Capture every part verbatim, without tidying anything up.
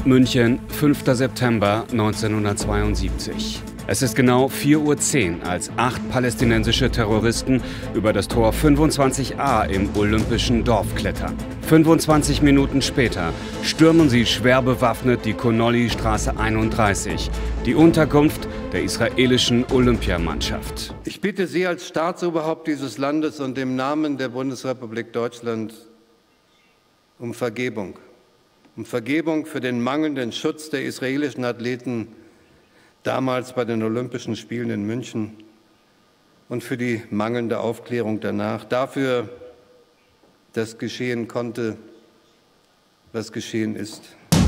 München, fünfter September neunzehnhundertzweiundsiebzig. Es ist genau vier Uhr zehn, als acht palästinensische Terroristen über das Tor fünfundzwanzig a im Olympischen Dorf klettern. fünfundzwanzig Minuten später stürmen sie schwer bewaffnet die Connolly-Straße einunddreißig, die Unterkunft der israelischen Olympiamannschaft. Ich bitte Sie als Staatsoberhaupt dieses Landes und im Namen der Bundesrepublik Deutschland um Vergebung. Um Vergebung für den mangelnden Schutz der israelischen Athleten damals bei den Olympischen Spielen in München und für die mangelnde Aufklärung danach. Dafür, dass geschehen konnte, was geschehen ist.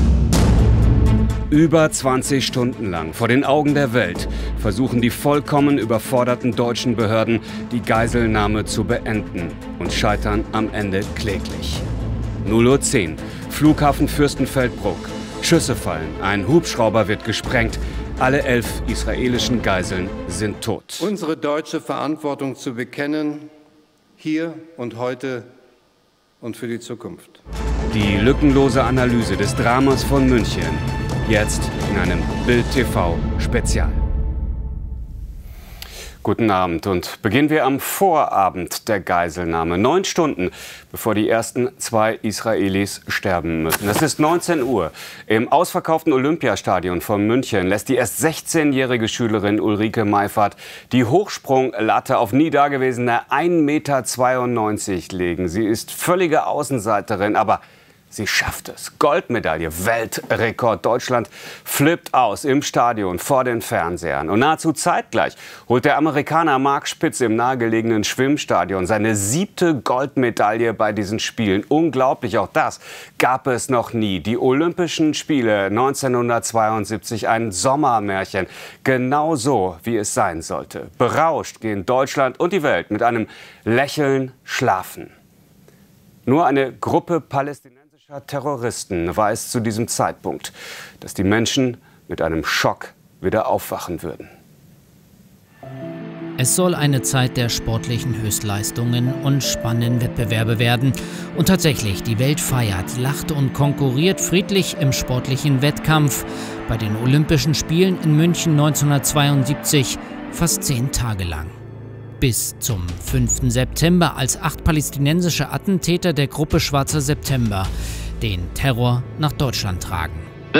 Über zwanzig Stunden lang vor den Augen der Welt versuchen die vollkommen überforderten deutschen Behörden, die Geiselnahme zu beenden und scheitern am Ende kläglich. null Uhr zehn, Flughafen Fürstenfeldbruck. Schüsse fallen, ein Hubschrauber wird gesprengt. Alle elf israelischen Geiseln sind tot. Unsere deutsche Verantwortung zu bekennen, hier und heute und für die Zukunft. Die lückenlose Analyse des Dramas von München, jetzt in einem Bild-T V-Spezial. Guten Abend und beginnen wir am Vorabend der Geiselnahme. Neun Stunden, bevor die ersten zwei Israelis sterben müssen. Es ist neunzehn Uhr. Im ausverkauften Olympiastadion von München lässt die erst sechzehnjährige Schülerin Ulrike Meifert die Hochsprunglatte auf nie dagewesene ein Meter zweiundneunzig legen. Sie ist völlige Außenseiterin, aber sie schafft es. Goldmedaille, Weltrekord. Deutschland flippt aus im Stadion vor den Fernsehern. Und nahezu zeitgleich holt der Amerikaner Mark Spitz im nahegelegenen Schwimmstadion seine siebte Goldmedaille bei diesen Spielen. Unglaublich, auch das gab es noch nie. Die Olympischen Spiele neunzehnhundertzweiundsiebzig, ein Sommermärchen. Genau so, wie es sein sollte. Berauscht gehen Deutschland und die Welt mit einem Lächeln schlafen. Nur eine Gruppe Palästinenser Terroristen weiß zu diesem Zeitpunkt, dass die Menschen mit einem Schock wieder aufwachen würden. Es soll eine Zeit der sportlichen Höchstleistungen und spannenden Wettbewerbe werden. Und tatsächlich, die Welt feiert, lacht und konkurriert friedlich im sportlichen Wettkampf bei den Olympischen Spielen in München neunzehnhundertzweiundsiebzig fast zehn Tage lang. Bis zum fünften September, als acht palästinensische Attentäter der Gruppe Schwarzer September den Terror nach Deutschland tragen.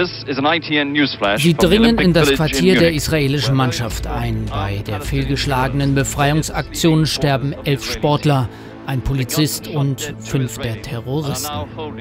Sie dringen in das Quartier der israelischen Mannschaft ein. Bei der fehlgeschlagenen Befreiungsaktion sterben elf Sportler, ein Polizist und fünf der Terroristen.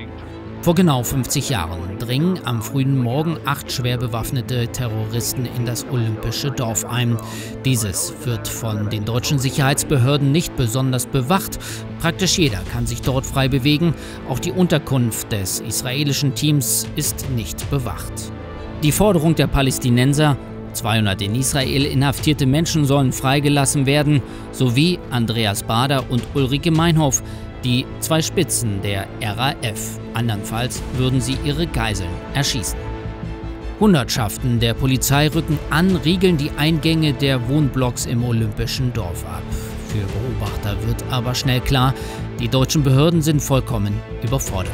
Vor genau fünfzig Jahren dringen am frühen Morgen acht schwer bewaffnete Terroristen in das Olympische Dorf ein. Dieses wird von den deutschen Sicherheitsbehörden nicht besonders bewacht. Praktisch jeder kann sich dort frei bewegen. Auch die Unterkunft des israelischen Teams ist nicht bewacht. Die Forderung der Palästinenser: zweihundert in Israel inhaftierte Menschen sollen freigelassen werden, sowie Andreas Baader und Ulrike Meinhof, die zwei Spitzen der R A F. Andernfalls würden sie ihre Geiseln erschießen. Hundertschaften der Polizei rücken an, riegeln die Eingänge der Wohnblocks im Olympischen Dorf ab. Für Beobachter wird aber schnell klar, die deutschen Behörden sind vollkommen überfordert.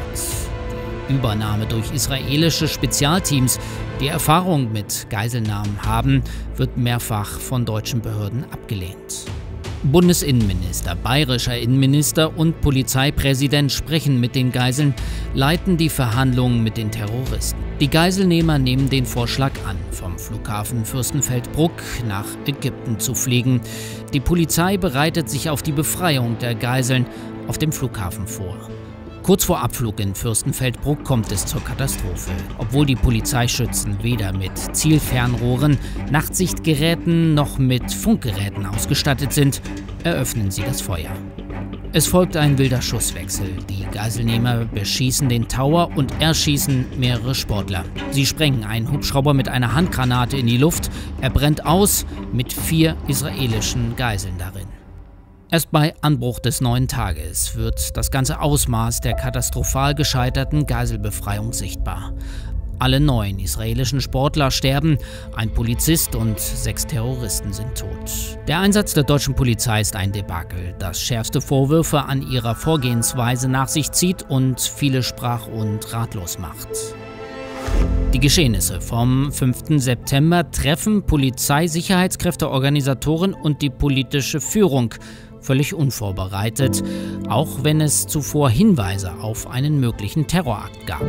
Die Übernahme durch israelische Spezialteams, die Erfahrung mit Geiselnahmen haben, wird mehrfach von deutschen Behörden abgelehnt. Bundesinnenminister, bayerischer Innenminister und Polizeipräsident sprechen mit den Geiseln, leiten die Verhandlungen mit den Terroristen. Die Geiselnehmer nehmen den Vorschlag an, vom Flughafen Fürstenfeldbruck nach Ägypten zu fliegen. Die Polizei bereitet sich auf die Befreiung der Geiseln auf dem Flughafen vor. Kurz vor Abflug in Fürstenfeldbruck kommt es zur Katastrophe. Obwohl die Polizeischützen weder mit Zielfernrohren, Nachtsichtgeräten noch mit Funkgeräten ausgestattet sind, eröffnen sie das Feuer. Es folgt ein wilder Schusswechsel. Die Geiselnehmer beschießen den Tower und erschießen mehrere Sportler. Sie sprengen einen Hubschrauber mit einer Handgranate in die Luft. Er brennt aus mit vier israelischen Geiseln darin. Erst bei Anbruch des neuen Tages wird das ganze Ausmaß der katastrophal gescheiterten Geiselbefreiung sichtbar. Alle neun israelischen Sportler sterben, ein Polizist und sechs Terroristen sind tot. Der Einsatz der deutschen Polizei ist ein Debakel, das schärfste Vorwürfe an ihrer Vorgehensweise nach sich zieht und viele sprach- und ratlos macht. Die Geschehnisse vom fünften September treffen Polizei, Sicherheitskräfte, Organisatoren und die politische Führung völlig unvorbereitet, auch wenn es zuvor Hinweise auf einen möglichen Terrorakt gab.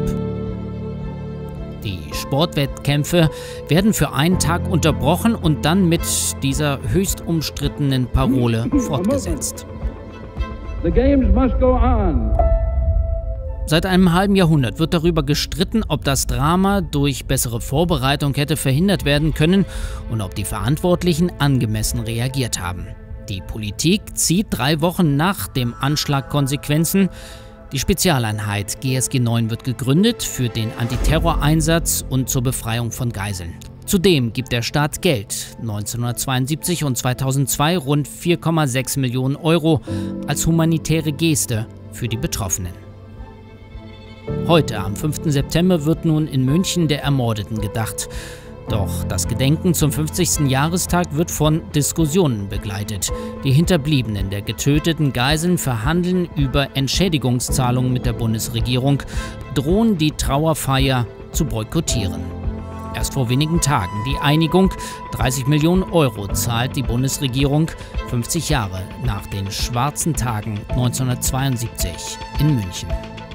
Die Sportwettkämpfe werden für einen Tag unterbrochen und dann mit dieser höchst umstrittenen Parole fortgesetzt. The games must go on. Seit einem halben Jahrhundert wird darüber gestritten, ob das Drama durch bessere Vorbereitung hätte verhindert werden können und ob die Verantwortlichen angemessen reagiert haben. Die Politik zieht drei Wochen nach dem Anschlag Konsequenzen. Die Spezialeinheit G S G neun wird gegründet für den Antiterroreinsatz und zur Befreiung von Geiseln. Zudem gibt der Staat Geld, neunzehnhundertzweiundsiebzig und zweitausendzwei rund vier Komma sechs Millionen Euro als humanitäre Geste für die Betroffenen. Heute, am fünften September, wird nun in München der Ermordeten gedacht. Doch das Gedenken zum fünfzigsten Jahrestag wird von Diskussionen begleitet. Die Hinterbliebenen der getöteten Geiseln verhandeln über Entschädigungszahlungen mit der Bundesregierung, drohen die Trauerfeier zu boykottieren. Erst vor wenigen Tagen die Einigung, dreißig Millionen Euro zahlt die Bundesregierung, fünfzig Jahre nach den schwarzen Tagen neunzehnhundertzweiundsiebzig in München.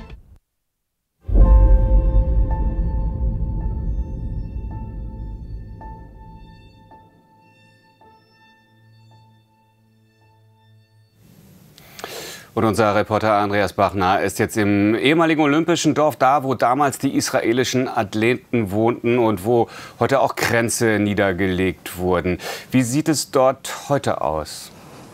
Und unser Reporter Andreas Bachner ist jetzt im ehemaligen Olympischen Dorf, da wo damals die israelischen Athleten wohnten und wo heute auch Kränze niedergelegt wurden. Wie sieht es dort heute aus?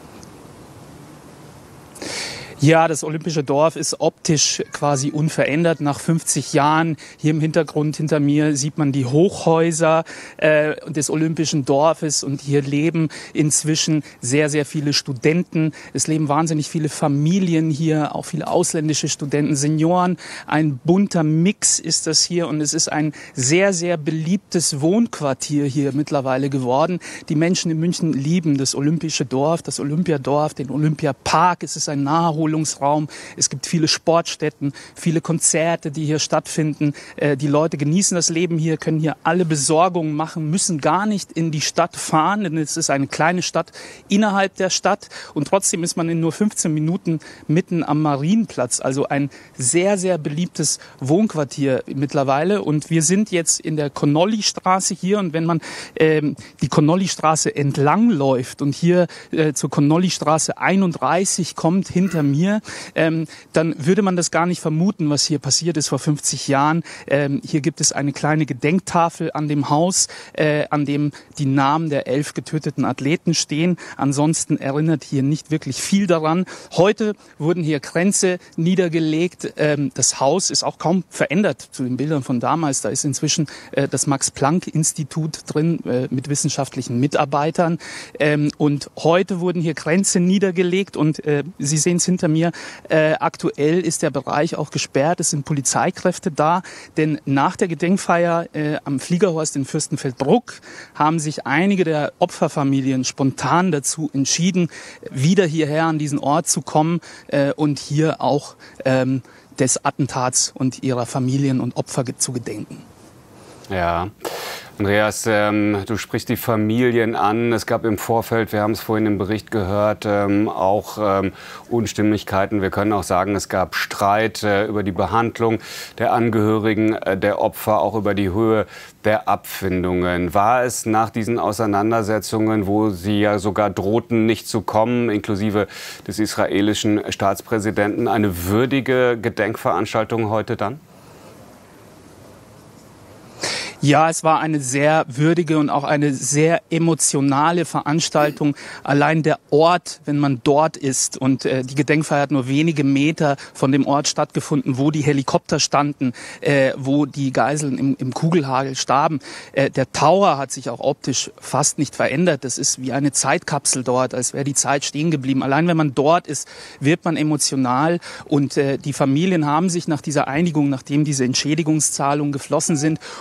Ja, das Olympische Dorf ist optisch quasi unverändert nach fünfzig Jahren. Hier im Hintergrund hinter mir sieht man die Hochhäuser äh, des Olympischen Dorfes und hier leben inzwischen sehr, sehr viele Studenten. Es leben wahnsinnig viele Familien hier, auch viele ausländische Studenten, Senioren. Ein bunter Mix ist das hier und es ist ein sehr, sehr beliebtes Wohnquartier hier mittlerweile geworden. Die Menschen in München lieben das Olympische Dorf, das Olympiadorf, den Olympiapark. Es ist ein Naherholungsraum. Es gibt viele Sportstätten, viele Konzerte, die hier stattfinden. Die Leute genießen das Leben hier, können hier alle Besorgungen machen, müssen gar nicht in die Stadt fahren, denn es ist eine kleine Stadt innerhalb der Stadt und trotzdem ist man in nur fünfzehn Minuten mitten am Marienplatz. Also ein sehr, sehr beliebtes Wohnquartier mittlerweile und wir sind jetzt in der Connolly-Straße hier und wenn man ähm, die Connolly-Straße entlang läuft und hier äh, zur Connolly-Straße einunddreißig kommt hinter mir, Ähm, dann würde man das gar nicht vermuten, was hier passiert ist vor fünfzig Jahren. Ähm, hier gibt es eine kleine Gedenktafel an dem Haus, äh, an dem die Namen der elf getöteten Athleten stehen. Ansonsten erinnert hier nicht wirklich viel daran. Heute wurden hier Kränze niedergelegt. Ähm, das Haus ist auch kaum verändert zu den Bildern von damals. Da ist inzwischen äh, das Max-Planck-Institut drin äh, mit wissenschaftlichen Mitarbeitern. Ähm, und heute wurden hier Kränze niedergelegt und äh, Sie sehen es hinter mir. Äh, aktuell ist der Bereich auch gesperrt. Es sind Polizeikräfte da, denn nach der Gedenkfeier äh, am Fliegerhorst in Fürstenfeldbruck haben sich einige der Opferfamilien spontan dazu entschieden, wieder hierher an diesen Ort zu kommen äh, und hier auch ähm, des Attentats und ihrer Familien und Opfer zu gedenken. Ja. Andreas, ähm, du sprichst die Familien an. Es gab im Vorfeld, wir haben es vorhin im Bericht gehört, ähm, auch ähm, Unstimmigkeiten. Wir können auch sagen, es gab Streit äh, über die Behandlung der Angehörigen äh, der Opfer, auch über die Höhe der Abfindungen. War es nach diesen Auseinandersetzungen, wo sie ja sogar drohten, nicht zu kommen, inklusive des israelischen Staatspräsidenten, eine würdige Gedenkveranstaltung heute dann? Ja, es war eine sehr würdige und auch eine sehr emotionale Veranstaltung. Allein der Ort, wenn man dort ist und äh, die Gedenkfeier hat nur wenige Meter von dem Ort stattgefunden, wo die Helikopter standen, äh, wo die Geiseln im, im Kugelhagel starben. Äh, der Tower hat sich auch optisch fast nicht verändert. Das ist wie eine Zeitkapsel dort, als wäre die Zeit stehen geblieben. Allein wenn man dort ist, wird man emotional und äh, die Familien haben sich nach dieser Einigung, nachdem diese Entschädigungszahlungen geflossen sind und auch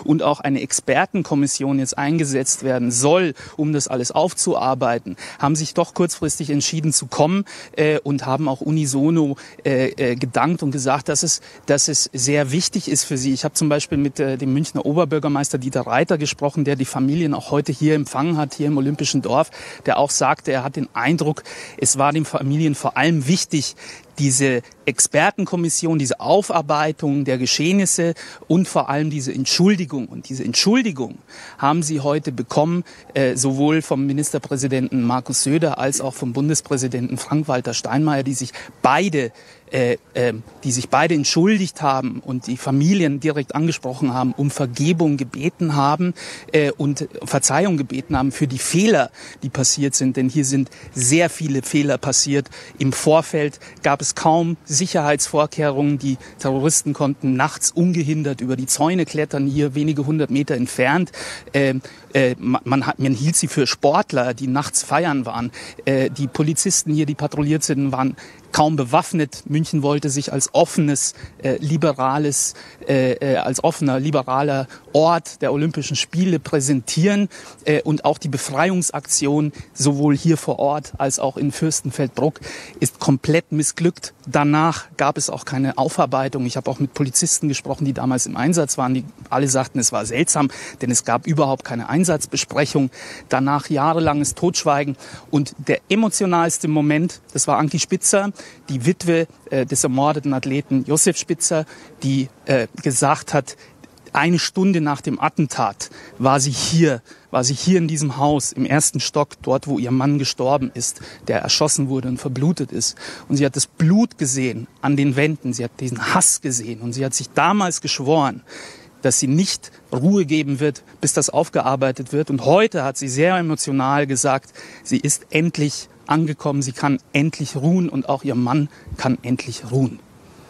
eine Expertenkommission jetzt eingesetzt werden soll, um das alles aufzuarbeiten, haben sich doch kurzfristig entschieden zu kommen äh, und haben auch unisono äh, äh, gedankt und gesagt, dass es, dass es sehr wichtig ist für sie. Ich habe zum Beispiel mit äh, dem Münchner Oberbürgermeister Dieter Reiter gesprochen, der die Familien auch heute hier empfangen hat, hier im Olympischen Dorf, der auch sagte, er hat den Eindruck, es war den Familien vor allem wichtig, diese Expertenkommission, diese Aufarbeitung der Geschehnisse und vor allem diese Entschuldigung. Und diese Entschuldigung haben sie heute bekommen, äh, sowohl vom Ministerpräsidenten Markus Söder als auch vom Bundespräsidenten Frank-Walter Steinmeier, die sich beide Äh, äh, die sich beide entschuldigt haben und die Familien direkt angesprochen haben, um Vergebung gebeten haben äh, und Verzeihung gebeten haben für die Fehler, die passiert sind. Denn hier sind sehr viele Fehler passiert. Im Vorfeld gab es kaum Sicherheitsvorkehrungen. Die Terroristen konnten nachts ungehindert über die Zäune klettern, hier wenige hundert Meter entfernt. Äh, äh, man, hat, man hielt sie für Sportler, die nachts feiern waren. Äh, die Polizisten hier, die patrouilliert sind, waren kaum bewaffnet. München wollte sich als offenes, äh, liberales, äh, äh, als offener, liberaler Ort der Olympischen Spiele präsentieren. Äh, und auch die Befreiungsaktion, sowohl hier vor Ort als auch in Fürstenfeldbruck, ist komplett missglückt. Danach gab es auch keine Aufarbeitung. Ich habe auch mit Polizisten gesprochen, die damals im Einsatz waren. Die alle sagten, es war seltsam, denn es gab überhaupt keine Einsatzbesprechung. Danach jahrelanges Totschweigen. Und der emotionalste Moment, das war Anki Spitzer, die Witwe äh, des ermordeten Athleten Josef Spitzer, die äh, gesagt hat, eine Stunde nach dem Attentat war sie hier, war sie hier in diesem Haus im ersten Stock, dort wo ihr Mann gestorben ist, der erschossen wurde und verblutet ist. Und sie hat das Blut gesehen an den Wänden, sie hat diesen Hass gesehen und sie hat sich damals geschworen, dass sie nicht Ruhe geben wird, bis das aufgearbeitet wird. Und heute hat sie sehr emotional gesagt, sie ist endlich angekommen, sie kann endlich ruhen und auch ihr Mann kann endlich ruhen.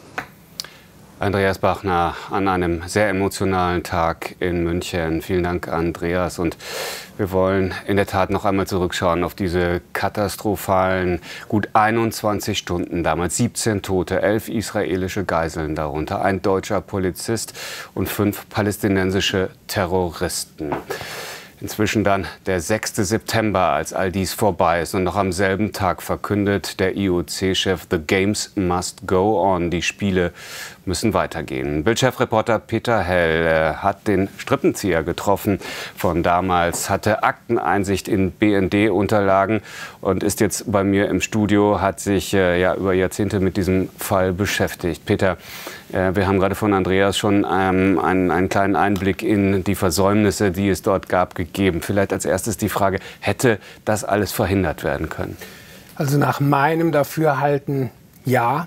Andreas Bachner an einem sehr emotionalen Tag in München. Vielen Dank, Andreas. Und wir wollen in der Tat noch einmal zurückschauen auf diese katastrophalen gut einundzwanzig Stunden damals. siebzehn Tote, elf israelische Geiseln darunter, ein deutscher Polizist und fünf palästinensische Terroristen. Inzwischen dann der sechste September, als all dies vorbei ist. Und noch am selben Tag verkündet der I O C-Chef, The Games must go on. Die Spiele müssen weitergehen. Bild-Chefreporter Peter Hell äh, hat den Strippenzieher getroffen von damals, hatte Akteneinsicht in B N D-Unterlagen und ist jetzt bei mir im Studio, hat sich äh, ja über Jahrzehnte mit diesem Fall beschäftigt. Peter, äh, wir haben gerade von Andreas schon ähm, einen, einen kleinen Einblick in die Versäumnisse, die es dort gab, gegeben. Vielleicht als erstes die Frage, hätte das alles verhindert werden können? Also nach meinem Dafürhalten ja.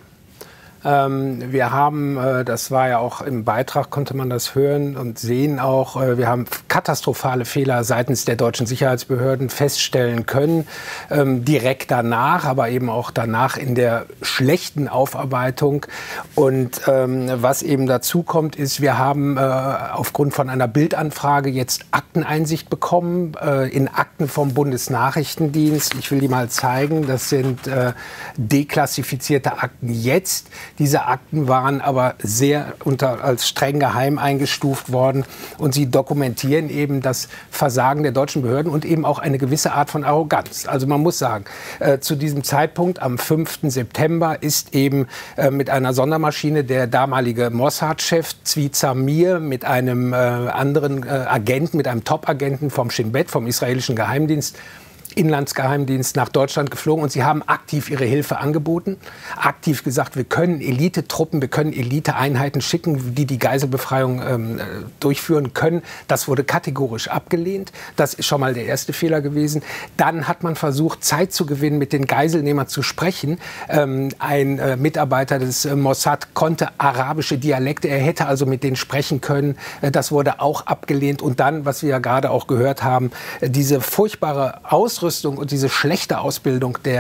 Ähm, wir haben, äh, das war ja auch im Beitrag, konnte man das hören und sehen auch, äh, wir haben katastrophale Fehler seitens der deutschen Sicherheitsbehörden feststellen können. Ähm, direkt danach, aber eben auch danach in der schlechten Aufarbeitung. Und ähm, was eben dazu kommt, ist, wir haben äh, aufgrund von einer Bildanfrage jetzt Akteneinsicht bekommen äh, in Akten vom Bundesnachrichtendienst. Ich will die mal zeigen. Das sind äh, deklassifizierte Akten jetzt. Diese Akten waren aber sehr unter, als streng geheim eingestuft worden und sie dokumentieren eben das Versagen der deutschen Behörden und eben auch eine gewisse Art von Arroganz. Also man muss sagen, äh, zu diesem Zeitpunkt am fünften September ist eben äh, mit einer Sondermaschine der damalige Mossad-Chef Zvi Zamir mit einem äh, anderen äh, Agenten, mit einem Top-Agenten vom Shin Bet, vom israelischen Geheimdienst, Inlandsgeheimdienst nach Deutschland geflogen und sie haben aktiv ihre Hilfe angeboten, aktiv gesagt, wir können Elite-Truppen, wir können Elite-Einheiten schicken, die die Geiselbefreiung ähm, durchführen können. Das wurde kategorisch abgelehnt. Das ist schon mal der erste Fehler gewesen. Dann hat man versucht, Zeit zu gewinnen, mit den Geiselnehmern zu sprechen. Ähm, ein äh, Mitarbeiter des äh, Mossad konnte arabische Dialekte, er hätte also mit denen sprechen können. Äh, das wurde auch abgelehnt. Und dann, was wir ja gerade auch gehört haben, äh, diese furchtbare Ausrüstung und diese schlechte Ausbildung der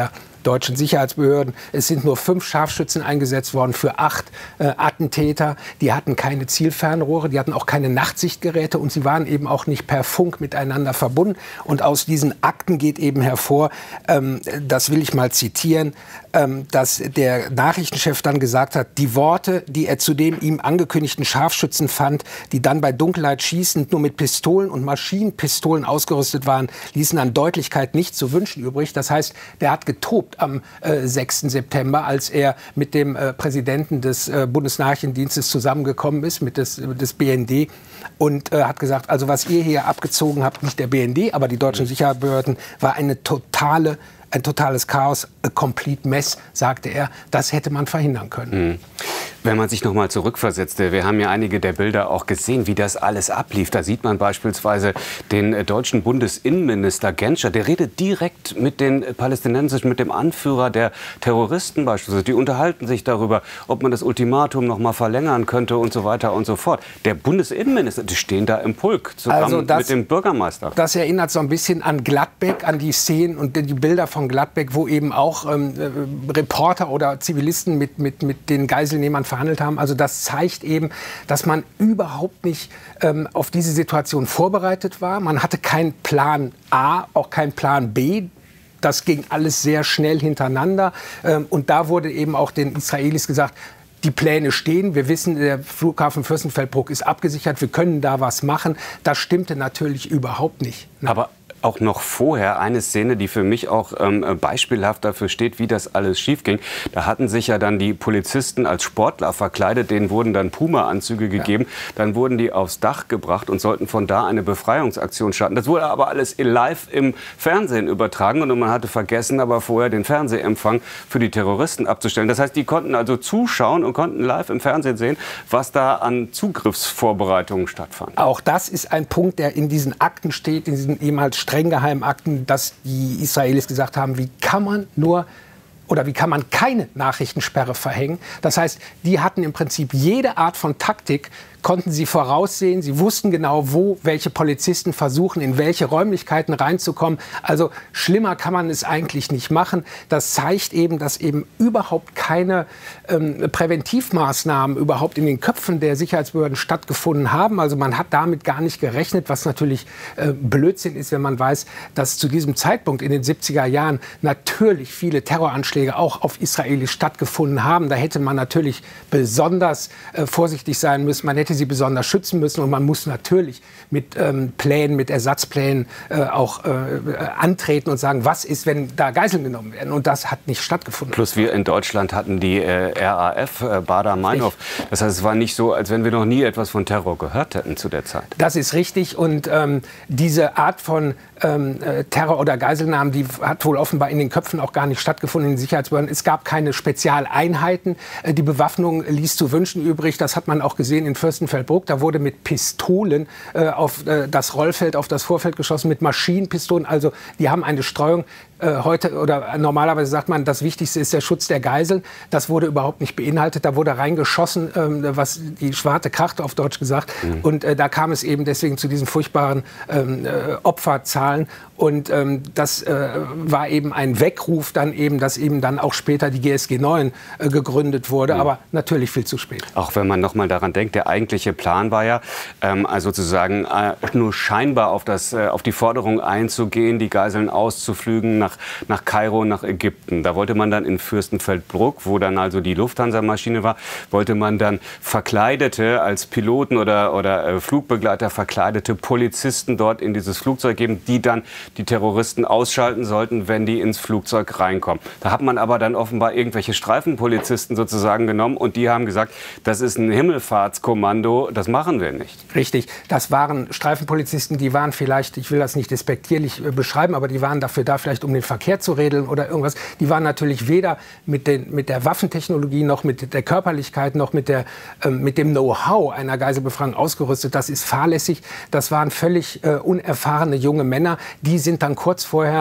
deutschen Sicherheitsbehörden. Es sind nur fünf Scharfschützen eingesetzt worden für acht äh, Attentäter. Die hatten keine Zielfernrohre, die hatten auch keine Nachtsichtgeräte und sie waren eben auch nicht per Funk miteinander verbunden. Und aus diesen Akten geht eben hervor, ähm, das will ich mal zitieren, ähm, dass der Nachrichtenchef dann gesagt hat, die Worte, die er zu dem ihm angekündigten Scharfschützen fand, die dann bei Dunkelheit schießend nur mit Pistolen und Maschinenpistolen ausgerüstet waren, ließen an Deutlichkeit nicht zu wünschen übrig. Das heißt, der hat getobt am äh, sechsten September, als er mit dem äh, Präsidenten des äh, Bundesnachrichtendienstes zusammengekommen ist, mit des, des B N D, und äh, hat gesagt, also was ihr hier abgezogen habt, nicht der B N D, aber die deutschen Sicherheitsbehörden, war eine totale Ein totales Chaos, a complete mess, sagte er. Das hätte man verhindern können. Mhm. Wenn man sich noch mal zurückversetzte, wir haben ja einige der Bilder auch gesehen, wie das alles ablief. Da sieht man beispielsweise den äh, deutschen Bundesinnenminister Genscher, der redet direkt mit den Palästinensern, mit dem Anführer der Terroristen beispielsweise. Die unterhalten sich darüber, ob man das Ultimatum noch mal verlängern könnte und so weiter und so fort. Der Bundesinnenminister, die stehen da im Pulk zusammen also das, mit dem Bürgermeister. Das erinnert so ein bisschen an Gladbeck, an die Szenen und die Bilder von Gladbeck, wo eben auch ähm, Reporter oder Zivilisten mit, mit, mit den Geiselnehmern verhandelt haben. Also das zeigt eben, dass man überhaupt nicht ähm, auf diese Situation vorbereitet war. Man hatte keinen Plan A, auch keinen Plan B. Das ging alles sehr schnell hintereinander. Ähm, und da wurde eben auch den Israelis gesagt, die Pläne stehen. Wir wissen, der Flughafen Fürstenfeldbruck ist abgesichert. Wir können da was machen. Das stimmte natürlich überhaupt nicht. Aber auch noch vorher eine Szene, die für mich auch ähm, beispielhaft dafür steht, wie das alles schief ging. Da hatten sich ja dann die Polizisten als Sportler verkleidet, denen wurden dann Puma-Anzüge gegeben. Ja. Dann wurden die aufs Dach gebracht und sollten von da eine Befreiungsaktion starten. Das wurde aber alles live im Fernsehen übertragen und man hatte vergessen, aber vorher den Fernsehempfang für die Terroristen abzustellen. Das heißt, die konnten also zuschauen und konnten live im Fernsehen sehen, was da an Zugriffsvorbereitungen stattfand. Auch das ist ein Punkt, der in diesen Akten steht, in diesen ehemals streng geheimen Akten, dass die Israelis gesagt haben, wie kann man nur oder wie kann man keine Nachrichtensperre verhängen. Das heißt, die hatten im Prinzip jede Art von Taktik, konnten sie voraussehen. Sie wussten genau, wo welche Polizisten versuchen, in welche Räumlichkeiten reinzukommen. Also schlimmer kann man es eigentlich nicht machen. Das zeigt eben, dass eben überhaupt keine ähm, Präventivmaßnahmen überhaupt in den Köpfen der Sicherheitsbehörden stattgefunden haben. Also man hat damit gar nicht gerechnet, was natürlich äh, Blödsinn ist, wenn man weiß, dass zu diesem Zeitpunkt in den siebziger Jahren natürlich viele Terroranschläge auch auf Israelis stattgefunden haben. Da hätte man natürlich besonders äh, vorsichtig sein müssen. Man hätte sie besonders schützen müssen und man muss natürlich mit ähm, Plänen, mit Ersatzplänen äh, auch äh, antreten und sagen, was ist, wenn da Geiseln genommen werden, und das hat nicht stattgefunden. Plus wir in Deutschland hatten die äh, R A F, äh, Baader-Meinhof. Das heißt, es war nicht so, als wenn wir noch nie etwas von Terror gehört hätten zu der Zeit. Das ist richtig, und ähm, diese Art von ähm, Terror oder Geiselnahmen, die hat wohl offenbar in den Köpfen auch gar nicht stattgefunden in den Sicherheitsbehörden. Es gab keine Spezialeinheiten. Äh, die Bewaffnung ließ zu wünschen übrig. Das hat man auch gesehen in Fürstenfeldbruck. Da wurde mit Pistolen äh, auf äh, das Rollfeld, auf das Vorfeld geschossen, mit Maschinenpistolen. Also die haben eine Streuung. Äh, heute oder normalerweise sagt man, das Wichtigste ist der Schutz der Geiseln. Das wurde überhaupt nicht beinhaltet. Da wurde reingeschossen, ähm, was die schwarze Kracht auf Deutsch gesagt. Mhm. Und äh, da kam es eben deswegen zu diesen furchtbaren ähm, äh, Opferzahlen. Und ähm, das äh, war eben ein Weckruf dann eben, dass eben dann auch später die G S G neun äh, gegründet wurde. Mhm. Aber natürlich viel zu spät. Auch wenn man noch mal daran denkt, der eigentliche Plan war ja, ähm, also sozusagen äh, nur scheinbar auf, das, äh, auf die Forderung einzugehen, die Geiseln auszuflügen nach, nach Kairo, nach Ägypten. Da wollte man dann in Fürstenfeldbruck, wo dann also die Lufthansa-Maschine war, wollte man dann verkleidete, als Piloten oder, oder äh, Flugbegleiter verkleidete Polizisten dort in dieses Flugzeug geben, die dann die Terroristen ausschalten sollten, wenn die ins Flugzeug reinkommen. Da hat man aber dann offenbar irgendwelche Streifenpolizisten sozusagen genommen und die haben gesagt, das ist ein Himmelfahrtskommando, das machen wir nicht. Richtig, das waren Streifenpolizisten, die waren vielleicht, ich will das nicht despektierlich äh, beschreiben, aber die waren dafür da, vielleicht um den Verkehr zu regeln oder irgendwas. Die waren natürlich weder mit, den, mit der Waffentechnologie noch mit der Körperlichkeit noch mit, der, äh, mit dem Know-how einer Geiselbefreiung ausgerüstet. Das ist fahrlässig. Das waren völlig äh, unerfahrene junge Männer. Die sind dann kurz vorher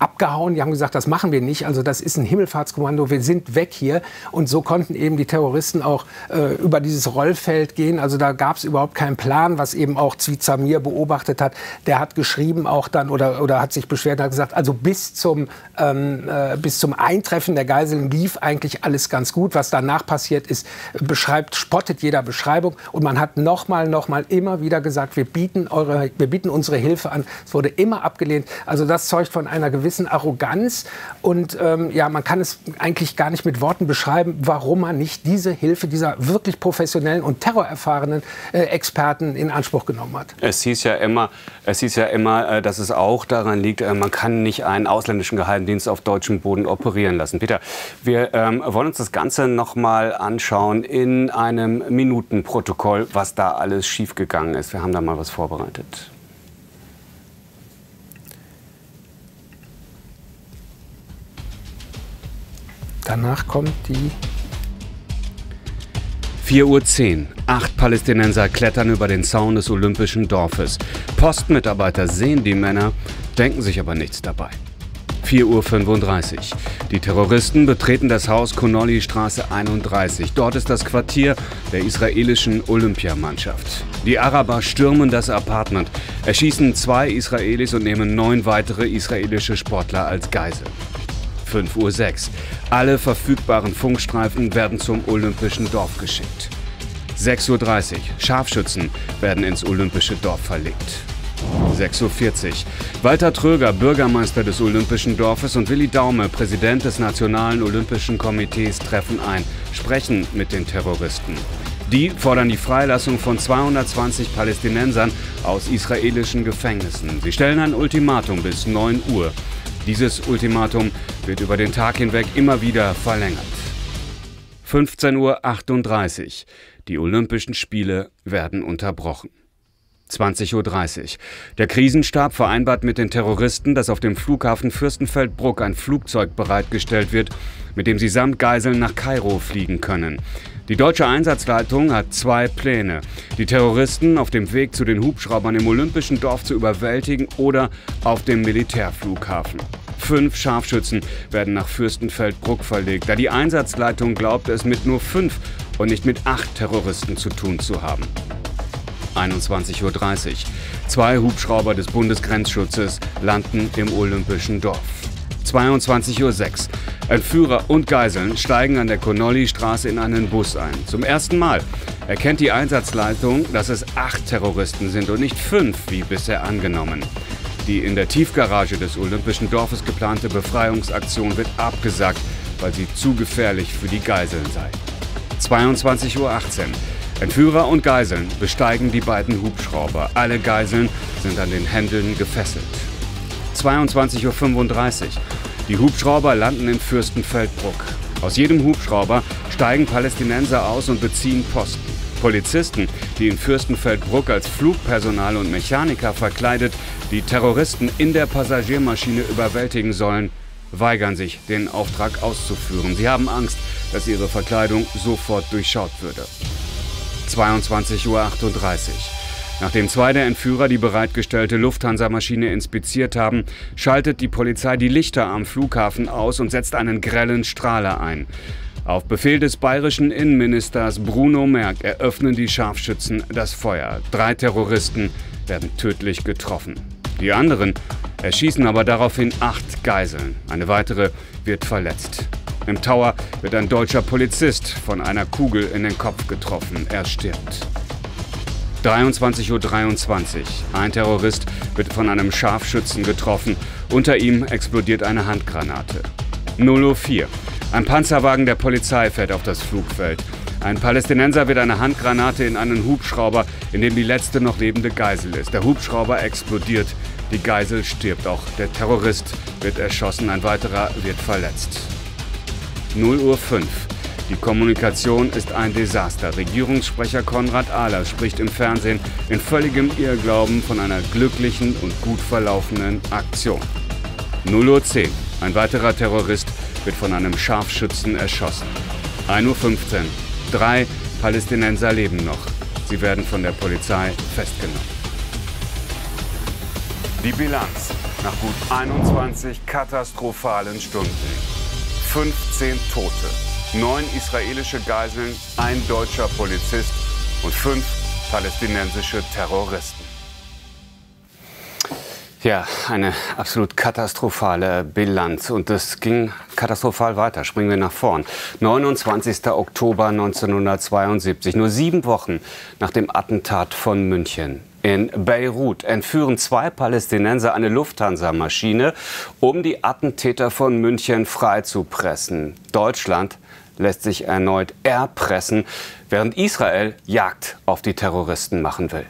abgehauen. Die haben gesagt, das machen wir nicht. Also das ist ein Himmelfahrtskommando. Wir sind weg hier. Und so konnten eben die Terroristen auch äh, über dieses Rollfeld gehen. Also da gab es überhaupt keinen Plan, was eben auch Zvi Zamir beobachtet hat. Der hat geschrieben auch dann oder, oder hat sich beschwert und hat gesagt, also bis zum, ähm, äh, bis zum Eintreffen der Geiseln lief eigentlich alles ganz gut. Was danach passiert ist, beschreibt, spottet jeder Beschreibung. Und man hat nochmal, nochmal immer wieder gesagt, wir bieten, eure, wir bieten unsere Hilfe an. Es wurde immer abgelehnt. Also das zeugt von einer gewissen Arroganz. Und ähm, ja, man kann es eigentlich gar nicht mit Worten beschreiben, warum man nicht diese Hilfe dieser wirklich professionellen und terrorerfahrenen äh, Experten in Anspruch genommen hat. Es hieß ja immer, es hieß ja immer, äh, dass es auch daran liegt, äh, man kann nicht einen ausländischen Geheimdienst auf deutschem Boden operieren lassen. Peter, wir ähm, wollen uns das Ganze noch mal anschauen in einem Minutenprotokoll, was da alles schiefgegangen ist. Wir haben da mal was vorbereitet. Danach kommt die vier Uhr zehn. Acht Palästinenser klettern über den Zaun des Olympischen Dorfes. Postmitarbeiter sehen die Männer, denken sich aber nichts dabei. vier Uhr fünfunddreißig. Die Terroristen betreten das Haus Connolly Straße einunddreißig. Dort ist das Quartier der israelischen Olympiamannschaft. Die Araber stürmen das Apartment, erschießen zwei Israelis und nehmen neun weitere israelische Sportler als Geisel. fünf Uhr sechs. Alle verfügbaren Funkstreifen werden zum Olympischen Dorf geschickt. sechs Uhr dreißig. Scharfschützen werden ins Olympische Dorf verlegt. sechs Uhr vierzig. Walter Tröger, Bürgermeister des Olympischen Dorfes, und Willi Daume, Präsident des Nationalen Olympischen Komitees, treffen ein, sprechen mit den Terroristen. Die fordern die Freilassung von zweihundertzwanzig Palästinensern aus israelischen Gefängnissen. Sie stellen ein Ultimatum bis neun Uhr. Dieses Ultimatum wird über den Tag hinweg immer wieder verlängert. fünfzehn Uhr achtunddreißig. Die Olympischen Spiele werden unterbrochen. zwanzig Uhr dreißig. Der Krisenstab vereinbart mit den Terroristen, dass auf dem Flughafen Fürstenfeldbruck ein Flugzeug bereitgestellt wird, mit dem sie samt Geiseln nach Kairo fliegen können. Die deutsche Einsatzleitung hat zwei Pläne: Die Terroristen auf dem Weg zu den Hubschraubern im Olympischen Dorf zu überwältigen oder auf dem Militärflughafen. Fünf Scharfschützen werden nach Fürstenfeldbruck verlegt, da die Einsatzleitung glaubt, es mit nur fünf und nicht mit acht Terroristen zu tun zu haben. einundzwanzig Uhr dreißig. Zwei Hubschrauber des Bundesgrenzschutzes landen im Olympischen Dorf. zweiundzwanzig Uhr sechs. Entführer und Geiseln steigen an der Connolly-Straße in einen Bus ein. Zum ersten Mal erkennt die Einsatzleitung, dass es acht Terroristen sind und nicht fünf, wie bisher angenommen. Die in der Tiefgarage des Olympischen Dorfes geplante Befreiungsaktion wird abgesagt, weil sie zu gefährlich für die Geiseln sei. zweiundzwanzig Uhr achtzehn. Entführer und Geiseln besteigen die beiden Hubschrauber. Alle Geiseln sind an den Händeln gefesselt. zweiundzwanzig Uhr fünfunddreißig. Die Hubschrauber landen in Fürstenfeldbruck. Aus jedem Hubschrauber steigen Palästinenser aus und beziehen Posten. Polizisten, die in Fürstenfeldbruck als Flugpersonal und Mechaniker verkleidet die Terroristen in der Passagiermaschine überwältigen sollen, weigern sich, den Auftrag auszuführen. Sie haben Angst, dass ihre Verkleidung sofort durchschaut würde. zweiundzwanzig Uhr achtunddreißig. Nachdem zwei der Entführer die bereitgestellte Lufthansa-Maschine inspiziert haben, schaltet die Polizei die Lichter am Flughafen aus und setzt einen grellen Strahler ein. Auf Befehl des bayerischen Innenministers Bruno Merk eröffnen die Scharfschützen das Feuer. Drei Terroristen werden tödlich getroffen. Die anderen erschießen aber daraufhin acht Geiseln. Eine weitere wird verletzt. Im Tower wird ein deutscher Polizist von einer Kugel in den Kopf getroffen. Er stirbt. dreiundzwanzig Uhr dreiundzwanzig. Ein Terrorist wird von einem Scharfschützen getroffen. Unter ihm explodiert eine Handgranate. null Uhr vier. Ein Panzerwagen der Polizei fährt auf das Flugfeld. Ein Palästinenser wird eine Handgranate in einen Hubschrauber, in dem die letzte noch lebende Geisel ist. Der Hubschrauber explodiert. Die Geisel stirbt. Auch der Terrorist wird erschossen. Ein weiterer wird verletzt. null Uhr fünf. Die Kommunikation ist ein Desaster. Regierungssprecher Konrad Ahler spricht im Fernsehen in völligem Irrglauben von einer glücklichen und gut verlaufenden Aktion. null Uhr zehn. Ein weiterer Terrorist wird von einem Scharfschützen erschossen. ein Uhr fünfzehn. Drei Palästinenser leben noch. Sie werden von der Polizei festgenommen. Die Bilanz nach gut einundzwanzig katastrophalen Stunden. fünfzehn Tote, neun israelische Geiseln, ein deutscher Polizist und fünf palästinensische Terroristen. Ja, eine absolut katastrophale Bilanz. Und es ging katastrophal weiter. Springen wir nach vorn. neunundzwanzigster Oktober neunzehnhundertzweiundsiebzig, nur sieben Wochen nach dem Attentat von München. In Beirut entführen zwei Palästinenser eine Lufthansa-Maschine, um die Attentäter von München freizupressen. Deutschland lässt sich erneut erpressen, während Israel Jagd auf die Terroristen machen will.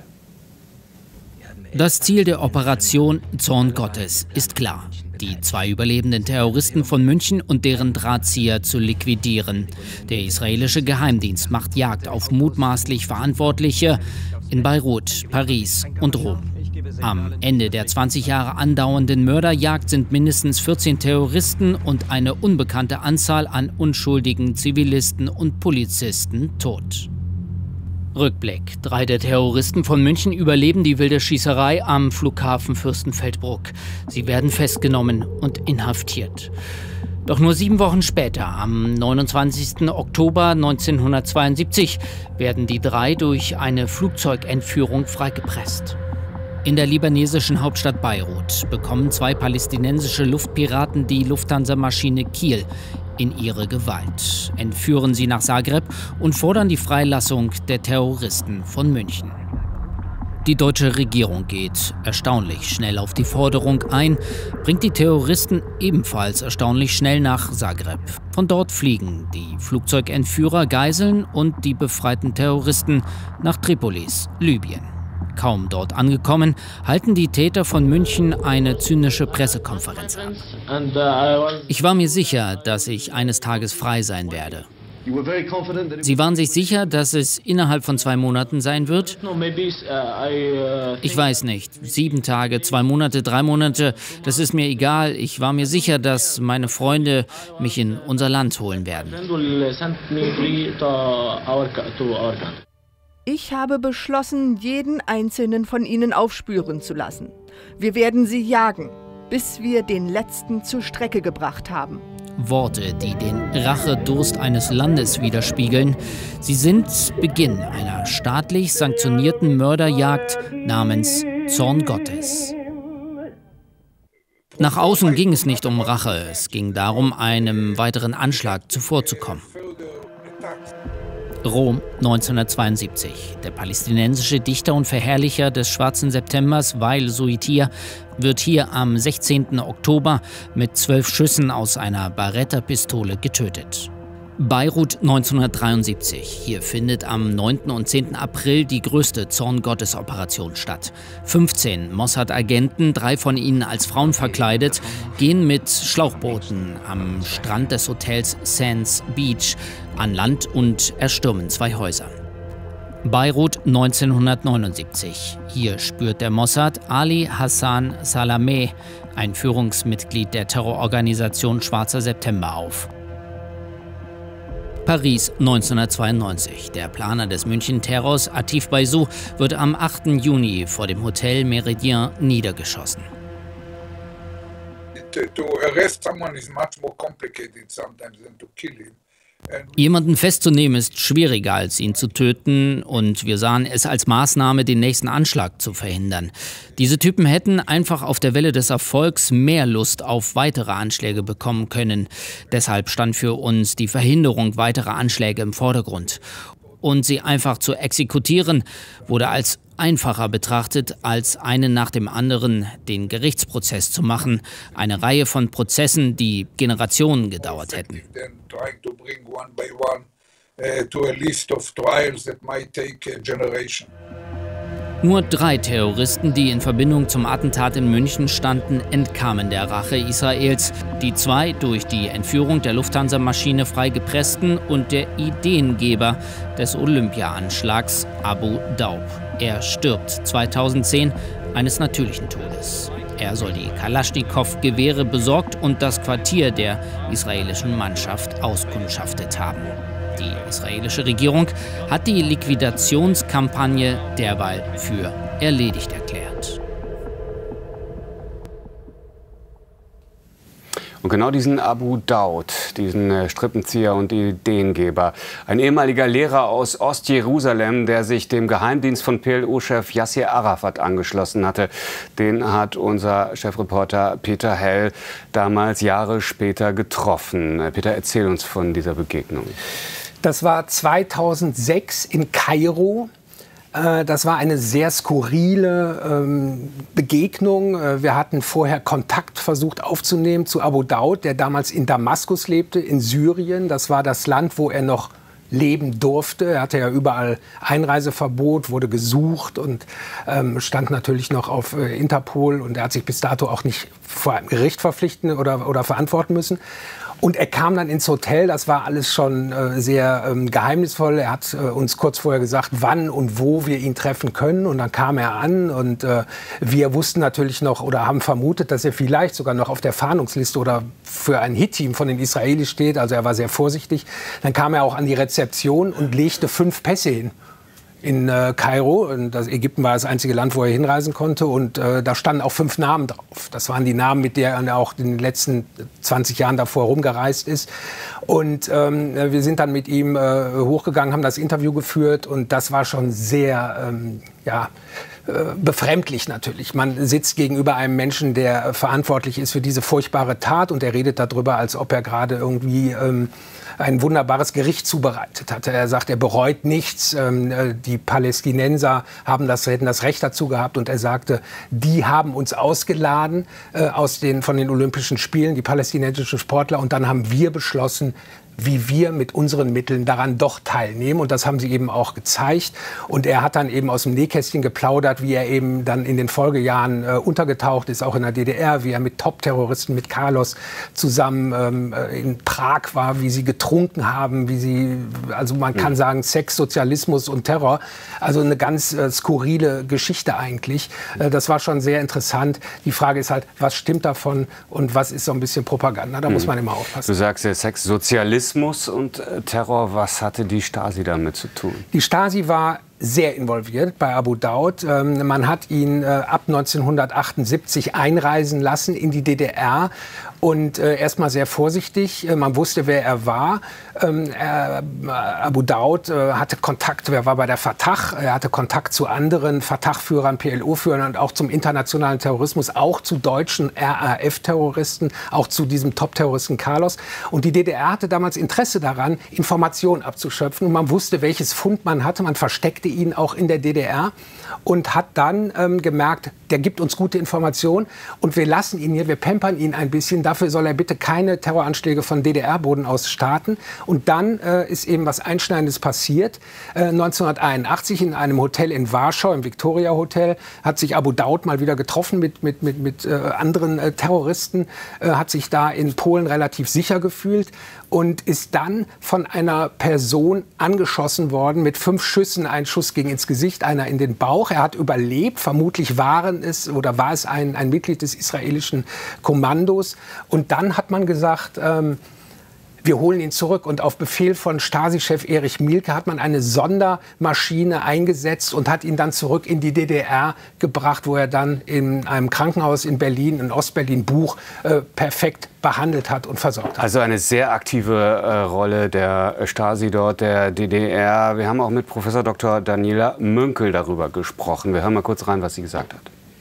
Das Ziel der Operation Zorn Gottes ist klar: die zwei überlebenden Terroristen von München und deren Drahtzieher zu liquidieren. Der israelische Geheimdienst macht Jagd auf mutmaßlich Verantwortliche in Beirut, Paris und Rom. Am Ende der zwanzig Jahre andauernden Mörderjagd sind mindestens vierzehn Terroristen und eine unbekannte Anzahl an unschuldigen Zivilisten und Polizisten tot. Rückblick. Drei der Terroristen von München überleben die wilde Schießerei am Flughafen Fürstenfeldbruck. Sie werden festgenommen und inhaftiert. Doch nur sieben Wochen später, am neunundzwanzigsten Oktober neunzehnhundertzweiundsiebzig, werden die drei durch eine Flugzeugentführung freigepresst. In der libanesischen Hauptstadt Beirut bekommen zwei palästinensische Luftpiraten die Lufthansa-Maschine Kiel in ihre Gewalt, entführen sie nach Zagreb und fordern die Freilassung der Terroristen von München. Die deutsche Regierung geht erstaunlich schnell auf die Forderung ein, bringt die Terroristen ebenfalls erstaunlich schnell nach Zagreb. Von dort fliegen die Flugzeugentführer, Geiseln und die befreiten Terroristen nach Tripolis, Libyen. Kaum dort angekommen, halten die Täter von München eine zynische Pressekonferenz ab. Ich war mir sicher, dass ich eines Tages frei sein werde. Sie waren sich sicher, dass es innerhalb von zwei Monaten sein wird? Ich weiß nicht. Sieben Tage, zwei Monate, drei Monate, das ist mir egal. Ich war mir sicher, dass meine Freunde mich in unser Land holen werden. Ich habe beschlossen, jeden einzelnen von ihnen aufspüren zu lassen. Wir werden sie jagen, bis wir den letzten zur Strecke gebracht haben. Worte, die den Rachedurst eines Landes widerspiegeln. Sie sind Beginn einer staatlich sanktionierten Mörderjagd namens Zorn Gottes. Nach außen ging es nicht um Rache, es ging darum, einem weiteren Anschlag zuvorzukommen. Rom neunzehnhundertzweiundsiebzig. Der palästinensische Dichter und Verherrlicher des Schwarzen Septembers, Wael Suitir, wird hier am sechzehnten Oktober mit zwölf Schüssen aus einer Beretta-Pistole getötet. Beirut neunzehnhundertdreiundsiebzig. Hier findet am neunten und zehnten April die größte Zorn-Gottes-Operation statt. fünfzehn Mossad-Agenten, drei von ihnen als Frauen verkleidet, gehen mit Schlauchbooten am Strand des Hotels Sands Beach an Land und erstürmen zwei Häuser. Beirut neunzehnhundertneunundsiebzig. Hier spürt der Mossad Ali Hassan Salameh, ein Führungsmitglied der Terrororganisation Schwarzer September, auf. Paris neunzehnhundertzweiundneunzig. Der Planer des München-Terrors, Atif Baizou, wird am achten Juni vor dem Hotel Méridien niedergeschossen. To arrest someone is much more complicated sometimes than to kill him. Jemanden festzunehmen ist schwieriger als ihn zu töten, und wir sahen es als Maßnahme, den nächsten Anschlag zu verhindern. Diese Typen hätten einfach auf der Welle des Erfolgs mehr Lust auf weitere Anschläge bekommen können. Deshalb stand für uns die Verhinderung weiterer Anschläge im Vordergrund. Und sie einfach zu exekutieren, wurde als einfacher betrachtet, als einen nach dem anderen den Gerichtsprozess zu machen. Eine Reihe von Prozessen, die Generationen gedauert hätten. Nur drei Terroristen, die in Verbindung zum Attentat in München standen, entkamen der Rache Israels. Die zwei durch die Entführung der Lufthansa-Maschine freigepressten und der Ideengeber des Olympia-Anschlags, Abu Daub. Er stirbt zweitausendzehn eines natürlichen Todes. Er soll die Kalaschnikow-Gewehre besorgt und das Quartier der israelischen Mannschaft auskundschaftet haben. Die israelische Regierung hat die Liquidationskampagne derweil für erledigt erklärt. Und genau diesen Abu Daud, diesen Strippenzieher und Ideengeber, ein ehemaliger Lehrer aus Ostjerusalem, der sich dem Geheimdienst von P L O-Chef Yassir Arafat angeschlossen hatte, den hat unser Chefreporter Peter Hell damals Jahre später getroffen. Peter, erzähl uns von dieser Begegnung. Das war zweitausendsechs in Kairo. Das war eine sehr skurrile ähm, Begegnung. Wir hatten vorher Kontakt versucht aufzunehmen zu Abu Daud, der damals in Damaskus lebte, in Syrien. Das war das Land, wo er noch leben durfte. Er hatte ja überall Einreiseverbot, wurde gesucht und ähm, stand natürlich noch auf äh, Interpol. Und er hat sich bis dato auch nicht vor einem Gericht verpflichten oder, oder verantworten müssen. Und er kam dann ins Hotel, das war alles schon äh, sehr ähm, geheimnisvoll. Er hat äh, uns kurz vorher gesagt, wann und wo wir ihn treffen können. Und dann kam er an und äh, wir wussten natürlich noch oder haben vermutet, dass er vielleicht sogar noch auf der Fahndungsliste oder für ein Hit-Team von den Israelis steht. Also er war sehr vorsichtig. Dann kam er auch an die Rezeption und legte fünf Pässe hin. In äh, Kairo. Und das Ägypten war das einzige Land, wo er hinreisen konnte. Und äh, da standen auch fünf Namen drauf. Das waren die Namen, mit denen er auch in den letzten zwanzig Jahren davor rumgereist ist. Und ähm, wir sind dann mit ihm äh, hochgegangen, haben das Interview geführt. Und das war schon sehr, ähm, ja, äh, befremdlich natürlich. Man sitzt gegenüber einem Menschen, der verantwortlich ist für diese furchtbare Tat. Und er redet darüber, als ob er gerade irgendwie ähm, ein wunderbares Gericht zubereitet hatte. Er sagt, er bereut nichts. Die Palästinenser haben das, hätten das Recht dazu gehabt. Und er sagte, die haben uns ausgeladen aus den, von den Olympischen Spielen, die palästinensischen Sportler. Und dann haben wir beschlossen, wie wir mit unseren Mitteln daran doch teilnehmen. Und das haben sie eben auch gezeigt. Und er hat dann eben aus dem Nähkästchen geplaudert, wie er eben dann in den Folgejahren äh, untergetaucht ist, auch in der D D R, wie er mit Top-Terroristen, mit Carlos zusammen ähm, in Prag war, wie sie getrunken haben, wie sie, also man kann sagen, Sex, Sozialismus und Terror. Also eine ganz äh, skurrile Geschichte eigentlich. Äh, das war schon sehr interessant. Die Frage ist halt, was stimmt davon und was ist so ein bisschen Propaganda? Da mhm. muss man immer aufpassen. Du sagst ja Sex, Sozialismus und äh, Terror, was hatte die Stasi damit zu tun? Die Stasi war sehr involviert bei Abu Daud. Ähm, man hat ihn äh, ab neunzehnhundertachtundsiebzig einreisen lassen in die D D R und äh, erstmal sehr vorsichtig. Äh, man wusste, wer er war. Ähm, er, Abu Daud äh, hatte Kontakt, er war bei der Fatah, er hatte Kontakt zu anderen Fatah-Führern, P L O-Führern und auch zum internationalen Terrorismus, auch zu deutschen R A F-Terroristen, auch zu diesem Top-Terroristen Carlos. Und die D D R hatte damals Interesse daran, Informationen abzuschöpfen. Und man wusste, welches Fund man hatte. Man versteckte ihn auch in der D D R und hat dann ähm, gemerkt, der gibt uns gute Informationen und wir lassen ihn hier, wir pampern ihn ein bisschen. Dafür soll er bitte keine Terroranschläge von D D R-Boden aus starten. Und dann äh, ist eben was Einschneidendes passiert. Äh, neunzehnhunderteinundachtzig in einem Hotel in Warschau, im Victoria Hotel, hat sich Abu Daud mal wieder getroffen mit, mit, mit, mit äh, anderen äh, Terroristen, äh, hat sich da in Polen relativ sicher gefühlt und ist dann von einer Person angeschossen worden mit fünf Schüssen. Ein Schuss ging ins Gesicht, einer in den Bauch. Er hat überlebt. Vermutlich waren es oder war es ein, ein Mitglied des israelischen Kommandos. Und dann hat man gesagt, ähm, wir holen ihn zurück. Und auf Befehl von Stasi-Chef Erich Mielke hat man eine Sondermaschine eingesetzt und hat ihn dann zurück in die D D R gebracht, wo er dann in einem Krankenhaus in Berlin, in Ostberlin, Buch, äh, perfekt behandelt hat und versorgt hat. Also eine sehr aktive äh, Rolle der Stasi dort, der D D R. Wir haben auch mit Professor Doktor Daniela Münkel darüber gesprochen. Wir hören mal kurz rein, was sie gesagt hat.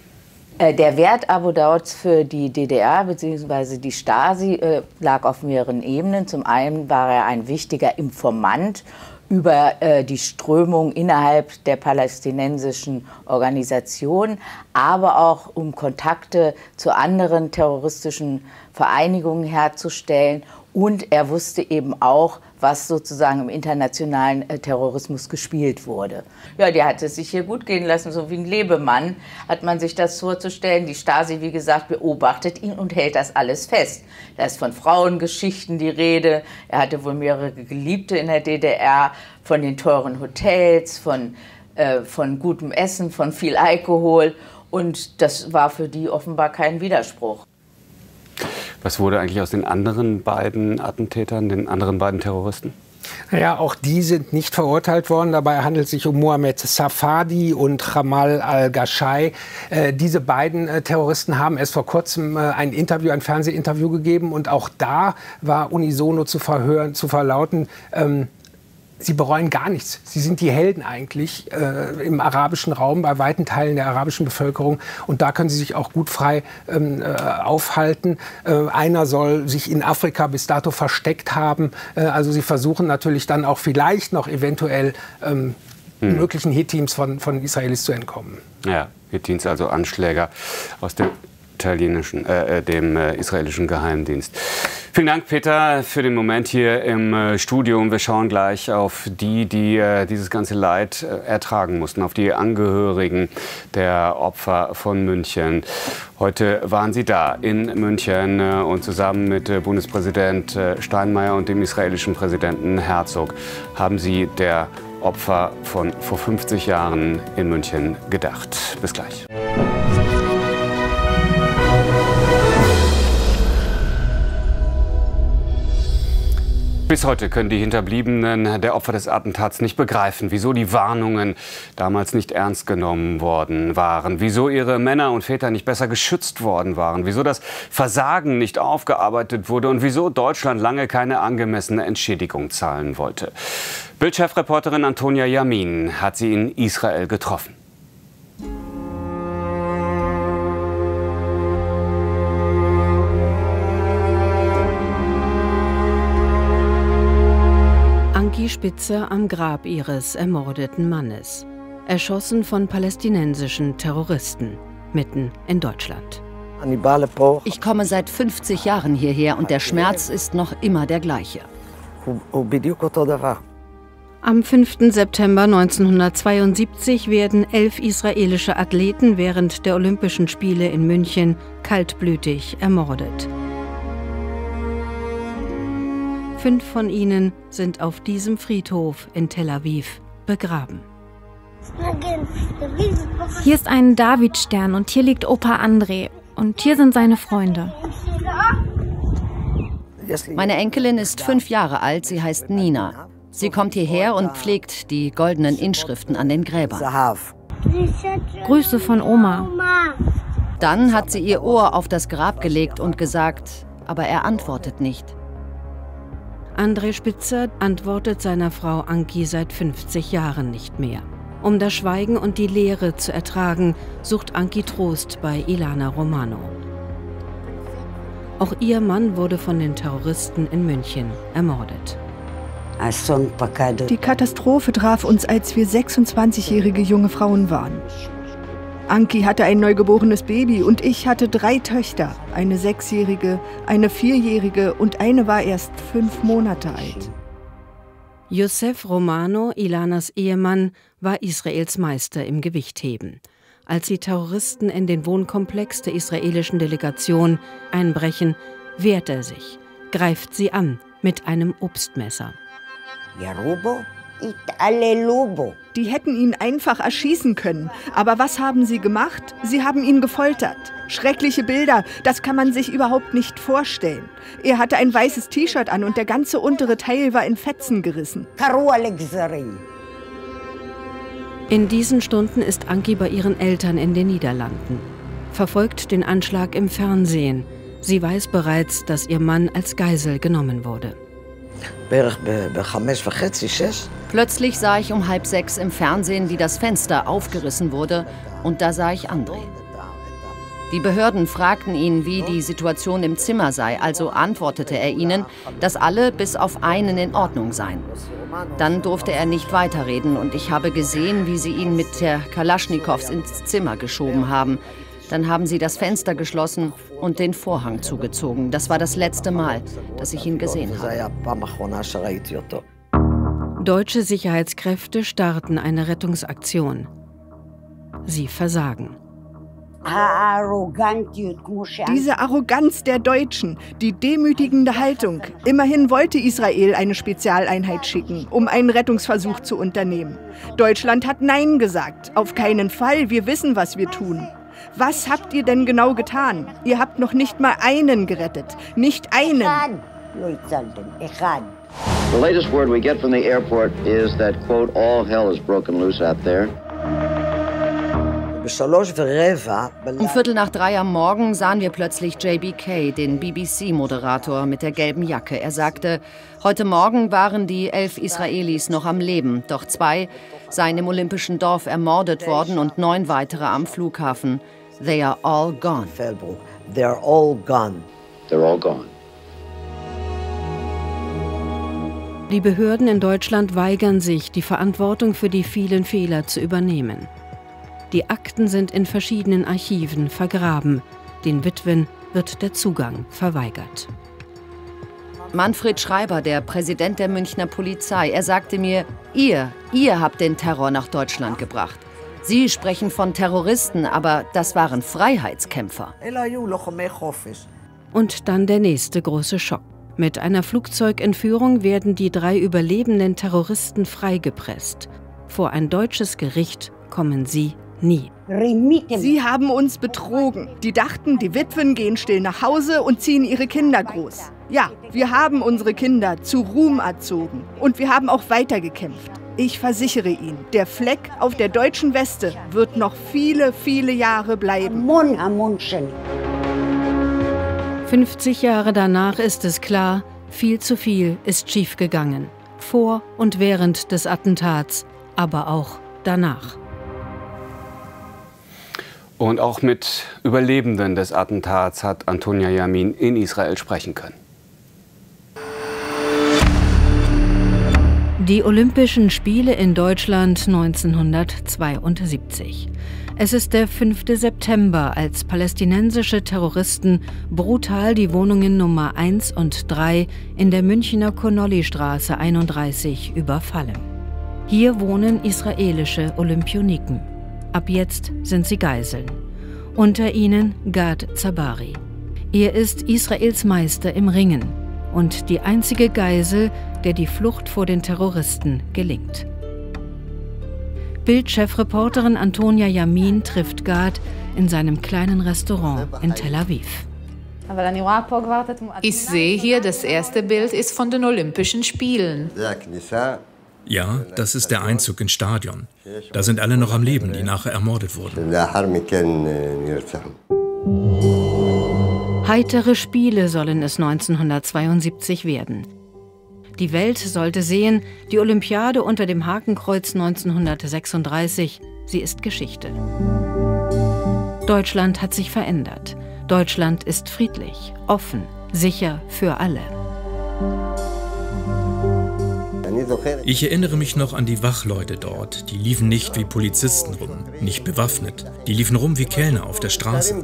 Der Wert Abu Dauds für die D D R bzw. die Stasi äh, lag auf mehreren Ebenen. Zum einen war er ein wichtiger Informant über äh, die Strömung innerhalb der palästinensischen Organisation, aber auch um Kontakte zu anderen terroristischen Vereinigungen herzustellen. Und er wusste eben auch, was sozusagen im internationalen äh, Terrorismus gespielt wurde. Ja, der hat es sich hier gut gehen lassen, so wie ein Lebemann hat man sich das vorzustellen. Die Stasi, wie gesagt, beobachtet ihn und hält das alles fest. Da ist von Frauengeschichten die Rede. Er hatte wohl mehrere Geliebte in der D D R, von den teuren Hotels, von, äh, von gutem Essen, von viel Alkohol. Und das war für die offenbar kein Widerspruch. Was wurde eigentlich aus den anderen beiden Attentätern, den anderen beiden Terroristen? Ja, auch die sind nicht verurteilt worden. Dabei handelt es sich um Mohamed Safadi und Jamal al-Ghashai. Äh, diese beiden äh, Terroristen haben erst vor kurzem äh, ein Interview, ein Fernsehinterview gegeben. Und auch da war unisono zu verhören, zu verlauten, ähm, sie bereuen gar nichts. Sie sind die Helden eigentlich äh, im arabischen Raum, bei weiten Teilen der arabischen Bevölkerung. Und da können sie sich auch gut frei ähm, äh, aufhalten. Äh, einer soll sich in Afrika bis dato versteckt haben. Äh, also sie versuchen natürlich dann auch vielleicht noch eventuell ähm, hm. möglichen Hit-Teams von, von Israelis zu entkommen. Ja, Hit-Teams, also Anschläger aus dem italienischen, äh, dem äh, israelischen Geheimdienst. Vielen Dank, Peter, für den Moment hier im äh, Studio. Und wir schauen gleich auf die, die äh, dieses ganze Leid äh, ertragen mussten, auf die Angehörigen der Opfer von München. Heute waren Sie da in München äh, und zusammen mit äh, Bundespräsident äh, Steinmeier und dem israelischen Präsidenten Herzog haben Sie der Opfer von vor fünfzig Jahren in München gedacht. Bis gleich. Bis heute können die Hinterbliebenen der Opfer des Attentats nicht begreifen, wieso die Warnungen damals nicht ernst genommen worden waren, wieso ihre Männer und Väter nicht besser geschützt worden waren, wieso das Versagen nicht aufgearbeitet wurde und wieso Deutschland lange keine angemessene Entschädigung zahlen wollte. Bild-Chefreporterin Antonia Yamin hat sie in Israel getroffen. Anki Spitzer am Grab ihres ermordeten Mannes. Erschossen von palästinensischen Terroristen, mitten in Deutschland. Ich komme seit fünfzig Jahren hierher und der Schmerz ist noch immer der gleiche. Am fünften September neunzehnhundertzweiundsiebzig werden elf israelische Athleten während der Olympischen Spiele in München kaltblütig ermordet. Fünf von ihnen sind auf diesem Friedhof in Tel Aviv begraben. Hier ist ein Davidstern und hier liegt Opa André. Und hier sind seine Freunde. Meine Enkelin ist fünf Jahre alt, sie heißt Nina. Sie kommt hierher und pflegt die goldenen Inschriften an den Gräbern. Grüße von Oma. Dann hat sie ihr Ohr auf das Grab gelegt und gesagt, aber er antwortet nicht. André Spitzer antwortet seiner Frau Anki seit fünfzig Jahren nicht mehr. Um das Schweigen und die Leere zu ertragen, sucht Anki Trost bei Ilana Romano. Auch ihr Mann wurde von den Terroristen in München ermordet. Die Katastrophe traf uns, als wir sechsundzwanzigjährige junge Frauen waren. Anki hatte ein neugeborenes Baby und ich hatte drei Töchter, eine sechsjährige, eine vierjährige und eine war erst fünf Monate alt. Yosef Romano, Ilanas Ehemann, war Israels Meister im Gewichtheben. Als die Terroristen in den Wohnkomplex der israelischen Delegation einbrechen, wehrt er sich, greift sie an mit einem Obstmesser. Die hätten ihn einfach erschießen können. Aber was haben sie gemacht? Sie haben ihn gefoltert. Schreckliche Bilder, das kann man sich überhaupt nicht vorstellen. Er hatte ein weißes T-Shirt an und der ganze untere Teil war in Fetzen gerissen. In diesen Stunden ist Anki bei ihren Eltern in den Niederlanden. Verfolgt den Anschlag im Fernsehen. Sie weiß bereits, dass ihr Mann als Geisel genommen wurde. Plötzlich sah ich um halb sechs im Fernsehen, wie das Fenster aufgerissen wurde, und da sah ich André. Die Behörden fragten ihn, wie die Situation im Zimmer sei, also antwortete er ihnen, dass alle bis auf einen in Ordnung seien. Dann durfte er nicht weiterreden und ich habe gesehen, wie sie ihn mit der Kalaschnikows ins Zimmer geschoben haben. Dann haben sie das Fenster geschlossen und den Vorhang zugezogen. Das war das letzte Mal, dass ich ihn gesehen habe. Deutsche Sicherheitskräfte starten eine Rettungsaktion. Sie versagen. Diese Arroganz der Deutschen, die demütigende Haltung. Immerhin wollte Israel eine Spezialeinheit schicken, um einen Rettungsversuch zu unternehmen. Deutschland hat Nein gesagt. Auf keinen Fall, wir wissen, was wir tun. Was habt ihr denn genau getan? Ihr habt noch nicht mal einen gerettet. Nicht einen. The latest word we get from the airport is that, quote, all hell is broken loose out there. Um Viertel nach drei am Morgen sahen wir plötzlich J B K, den B B C-Moderator mit der gelben Jacke. Er sagte, heute Morgen waren die elf Israelis noch am Leben, doch zwei seien im Olympischen Dorf ermordet worden und neun weitere am Flughafen. They are all gone. They're all gone. They're all gone. Die Behörden in Deutschland weigern sich, die Verantwortung für die vielen Fehler zu übernehmen. Die Akten sind in verschiedenen Archiven vergraben. Den Witwen wird der Zugang verweigert. Manfred Schreiber, der Präsident der Münchner Polizei, er sagte mir, ihr, ihr habt den Terror nach Deutschland gebracht. Sie sprechen von Terroristen, aber das waren Freiheitskämpfer. Und dann der nächste große Schock. Mit einer Flugzeugentführung werden die drei überlebenden Terroristen freigepresst. Vor ein deutsches Gericht kommen sie nie. Sie haben uns betrogen. Die dachten, die Witwen gehen still nach Hause und ziehen ihre Kinder groß. Ja, wir haben unsere Kinder zu Ruhm erzogen. Und wir haben auch weitergekämpft. Ich versichere Ihnen, der Fleck auf der deutschen Weste wird noch viele, viele Jahre bleiben. fünfzig Jahre danach ist es klar, viel zu viel ist schiefgegangen. Vor und während des Attentats, aber auch danach. Und auch mit Überlebenden des Attentats hat Antonia Yamin in Israel sprechen können. Die Olympischen Spiele in Deutschland neunzehnhundertzweiundsiebzig. Es ist der fünfte September, als palästinensische Terroristen brutal die Wohnungen Nummer eins und drei in der Münchner Connolly-Straße einunddreißig überfallen. Hier wohnen israelische Olympioniken. Ab jetzt sind sie Geiseln. Unter ihnen Gad Zabari. Er ist Israels Meister im Ringen und die einzige Geisel, der die Flucht vor den Terroristen gelingt. Bild-Chefreporterin Antonia Yamin trifft Gad in seinem kleinen Restaurant in Tel Aviv. Ich sehe hier, das erste Bild ist von den Olympischen Spielen. Ja, das ist der Einzug ins Stadion. Da sind alle noch am Leben, die nachher ermordet wurden. Heitere Spiele sollen es neunzehnhundertzweiundsiebzig werden. Die Welt sollte sehen, die Olympiade unter dem Hakenkreuz neunzehnhundertsechsunddreißig, sie ist Geschichte. Deutschland hat sich verändert. Deutschland ist friedlich, offen, sicher für alle. Ich erinnere mich noch an die Wachleute dort. Die liefen nicht wie Polizisten rum, nicht bewaffnet. Die liefen rum wie Kellner auf der Straße.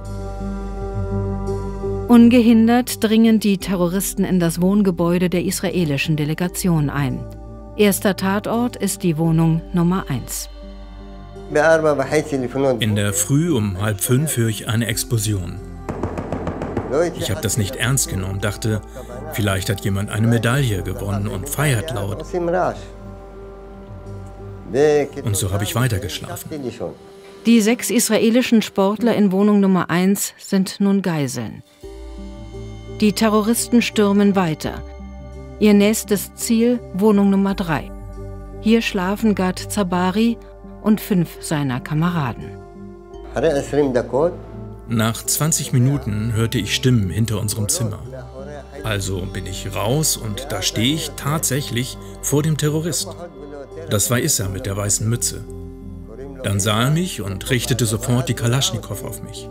Ungehindert dringen die Terroristen in das Wohngebäude der israelischen Delegation ein. Erster Tatort ist die Wohnung Nummer eins. In der Früh um halb fünf höre ich eine Explosion. Ich habe das nicht ernst genommen, dachte, vielleicht hat jemand eine Medaille gewonnen und feiert laut. Und so habe ich weitergeschlafen. Die sechs israelischen Sportler in Wohnung Nummer eins sind nun Geiseln. Die Terroristen stürmen weiter. Ihr nächstes Ziel Wohnung Nummer drei. Hier schlafen Gad Zabari und fünf seiner Kameraden. Nach zwanzig Minuten hörte ich Stimmen hinter unserem Zimmer. Also bin ich raus und da stehe ich tatsächlich vor dem Terrorist. Das war Issa mit der weißen Mütze. Dann sah er mich und richtete sofort die Kalaschnikow auf mich.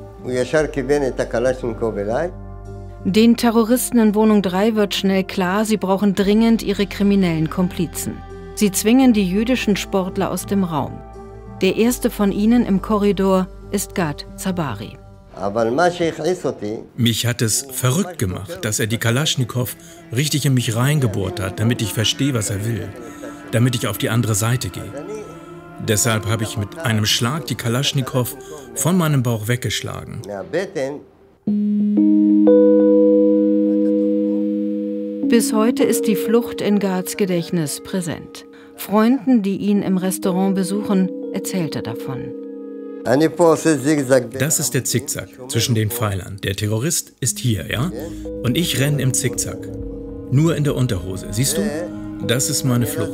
Den Terroristen in Wohnung drei wird schnell klar, sie brauchen dringend ihre kriminellen Komplizen. Sie zwingen die jüdischen Sportler aus dem Raum. Der erste von ihnen im Korridor ist Gad Zabari. Mich hat es verrückt gemacht, dass er die Kalaschnikow richtig in mich reingebohrt hat, damit ich verstehe, was er will, damit ich auf die andere Seite gehe. Deshalb habe ich mit einem Schlag die Kalaschnikow von meinem Bauch weggeschlagen. Bis heute ist die Flucht in Gads Gedächtnis präsent. Freunden, die ihn im Restaurant besuchen, erzählt er davon. Das ist der Zickzack zwischen den Pfeilern. Der Terrorist ist hier, ja? Und ich renne im Zickzack. Nur in der Unterhose. Siehst du? Das ist meine Flucht.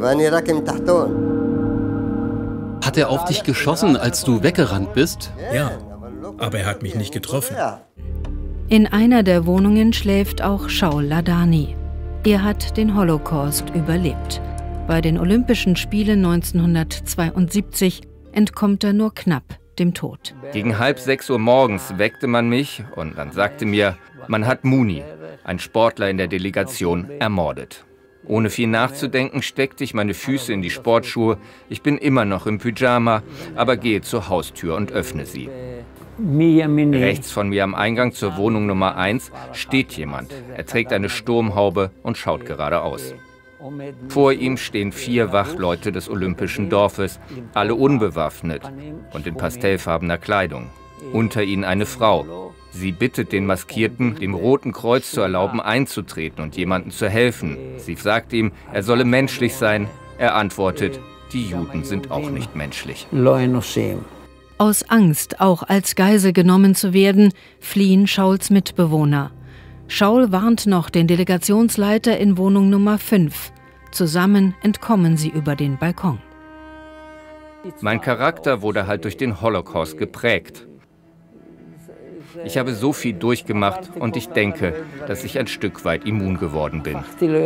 Hat er auf dich geschossen, als du weggerannt bist? Ja, aber er hat mich nicht getroffen. In einer der Wohnungen schläft auch Shaul Ladani. Er hat den Holocaust überlebt. Bei den Olympischen Spielen neunzehnhundertzweiundsiebzig entkommt er nur knapp dem Tod. Gegen halb sechs Uhr morgens weckte man mich und man sagte mir, man hat Mouni, ein Sportler in der Delegation, ermordet. Ohne viel nachzudenken steckte ich meine Füße in die Sportschuhe. Ich bin immer noch im Pyjama, aber gehe zur Haustür und öffne sie. Rechts von mir am Eingang zur Wohnung Nummer eins steht jemand. Er trägt eine Sturmhaube und schaut geradeaus. Vor ihm stehen vier Wachleute des Olympischen Dorfes, alle unbewaffnet und in pastellfarbener Kleidung. Unter ihnen eine Frau. Sie bittet den Maskierten, dem Roten Kreuz zu erlauben, einzutreten und jemandem zu helfen. Sie sagt ihm, er solle menschlich sein. Er antwortet, die Juden sind auch nicht menschlich. Aus Angst, auch als Geisel genommen zu werden, fliehen Shauls Mitbewohner. Shaul warnt noch den Delegationsleiter in Wohnung Nummer fünf. Zusammen entkommen sie über den Balkon. Mein Charakter wurde halt durch den Holocaust geprägt. Ich habe so viel durchgemacht und ich denke, dass ich ein Stück weit immun geworden bin.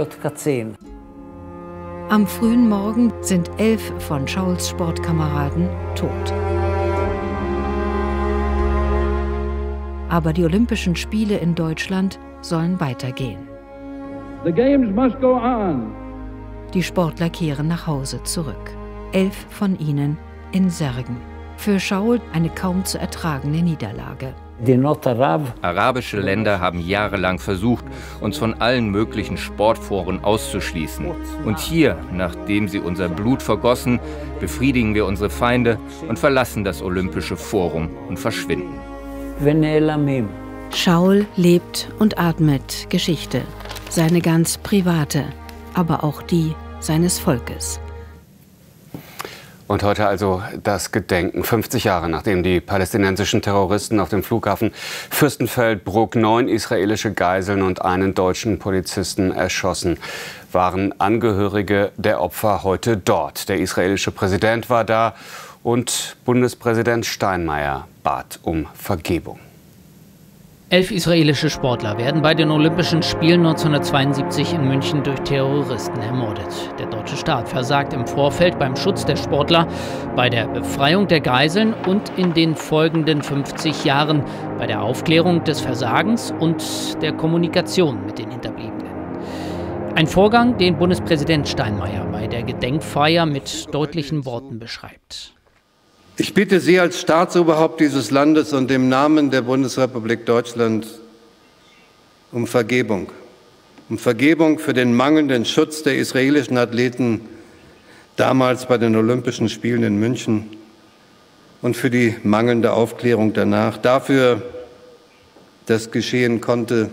Am frühen Morgen sind elf von Shauls Sportkameraden tot. Aber die Olympischen Spiele in Deutschland sollen weitergehen. The games must go on. Die Sportler kehren nach Hause zurück. Elf von ihnen in Särgen. Für Shaul eine kaum zu ertragende Niederlage. Arabische Länder haben jahrelang versucht, uns von allen möglichen Sportforen auszuschließen. Und hier, nachdem sie unser Blut vergossen, befriedigen wir unsere Feinde und verlassen das Olympische Forum und verschwinden. Shaul lebt und atmet Geschichte. Seine ganz private, aber auch die seines Volkes. Und heute also das Gedenken. fünfzig Jahre nachdem die palästinensischen Terroristen auf dem Flughafen Fürstenfeldbruck neun israelische Geiseln und einen deutschen Polizisten erschossen, waren Angehörige der Opfer heute dort. Der israelische Präsident war da und Bundespräsident Steinmeier bat um Vergebung. Elf israelische Sportler werden bei den Olympischen Spielen neunzehnhundertzweiundsiebzig in München durch Terroristen ermordet. Der deutsche Staat versagt im Vorfeld beim Schutz der Sportler, bei der Befreiung der Geiseln und in den folgenden fünfzig Jahren bei der Aufklärung des Versagens und der Kommunikation mit den Hinterbliebenen. Ein Vorgang, den Bundespräsident Steinmeier bei der Gedenkfeier mit deutlichen Worten beschreibt. Ich bitte Sie als Staatsoberhaupt dieses Landes und im Namen der Bundesrepublik Deutschland um Vergebung. Um Vergebung für den mangelnden Schutz der israelischen Athleten damals bei den Olympischen Spielen in München und für die mangelnde Aufklärung danach. Dafür, dass geschehen konnte,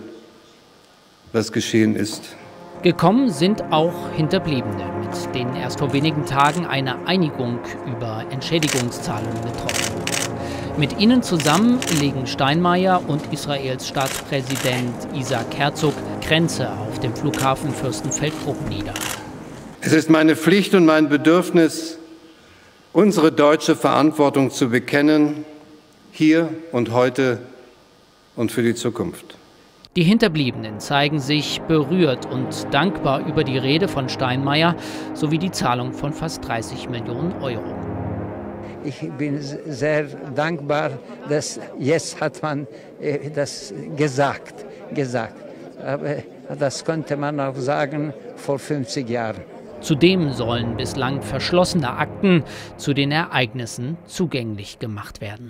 was geschehen ist. Gekommen sind auch Hinterbliebene, mit denen erst vor wenigen Tagen eine Einigung über Entschädigungszahlungen getroffen wurde. Mit ihnen zusammen legen Steinmeier und Israels Staatspräsident Isaac Herzog Grenze auf dem Flughafen Fürstenfeldbruck nieder. Es ist meine Pflicht und mein Bedürfnis, unsere deutsche Verantwortung zu bekennen, hier und heute und für die Zukunft. Die Hinterbliebenen zeigen sich berührt und dankbar über die Rede von Steinmeier sowie die Zahlung von fast dreißig Millionen Euro. Ich bin sehr dankbar, dass jetzt hat man das gesagt, gesagt. Aber das konnte man auch sagen vor fünfzig Jahren. Zudem sollen bislang verschlossene Akten zu den Ereignissen zugänglich gemacht werden.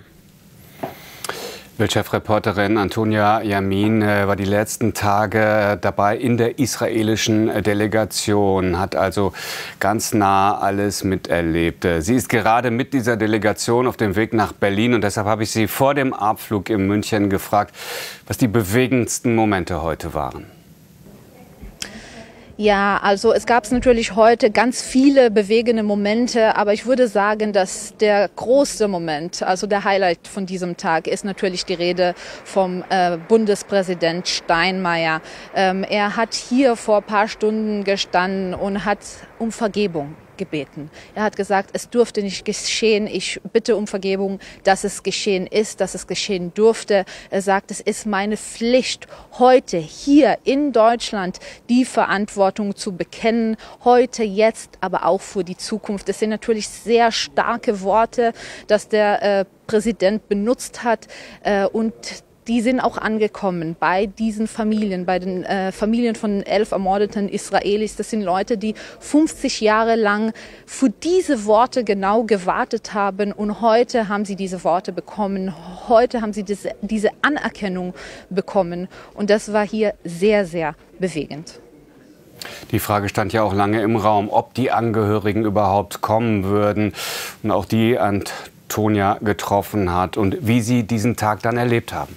Bildchefreporterin Antonia Yamin war die letzten Tage dabei in der israelischen Delegation, hat also ganz nah alles miterlebt. Sie ist gerade mit dieser Delegation auf dem Weg nach Berlin und deshalb habe ich sie vor dem Abflug in München gefragt, was die bewegendsten Momente heute waren. Ja, also es gab natürlich heute ganz viele bewegende Momente, aber ich würde sagen, dass der größte Moment, also der Highlight von diesem Tag, ist natürlich die Rede vom äh, Bundespräsident Steinmeier. Ähm, er hat hier vor ein paar Stunden gestanden und hat um Vergebung gebeten. Er hat gesagt, es durfte nicht geschehen. Ich bitte um Vergebung, dass es geschehen ist, dass es geschehen durfte. Er sagt, es ist meine Pflicht, heute hier in Deutschland die Verantwortung zu bekennen. Heute, jetzt, aber auch für die Zukunft. Das sind natürlich sehr starke Worte, dass der äh, Präsident benutzt hat äh, und die sind auch angekommen bei diesen Familien, bei den äh, Familien von elf ermordeten Israelis. Das sind Leute, die fünfzig Jahre lang für diese Worte genau gewartet haben. Und heute haben sie diese Worte bekommen. Heute haben sie diese, diese Anerkennung bekommen. Und das war hier sehr, sehr bewegend. Die Frage stand ja auch lange im Raum, ob die Angehörigen überhaupt kommen würden. Und auch die Antonia getroffen hat und wie sie diesen Tag dann erlebt haben.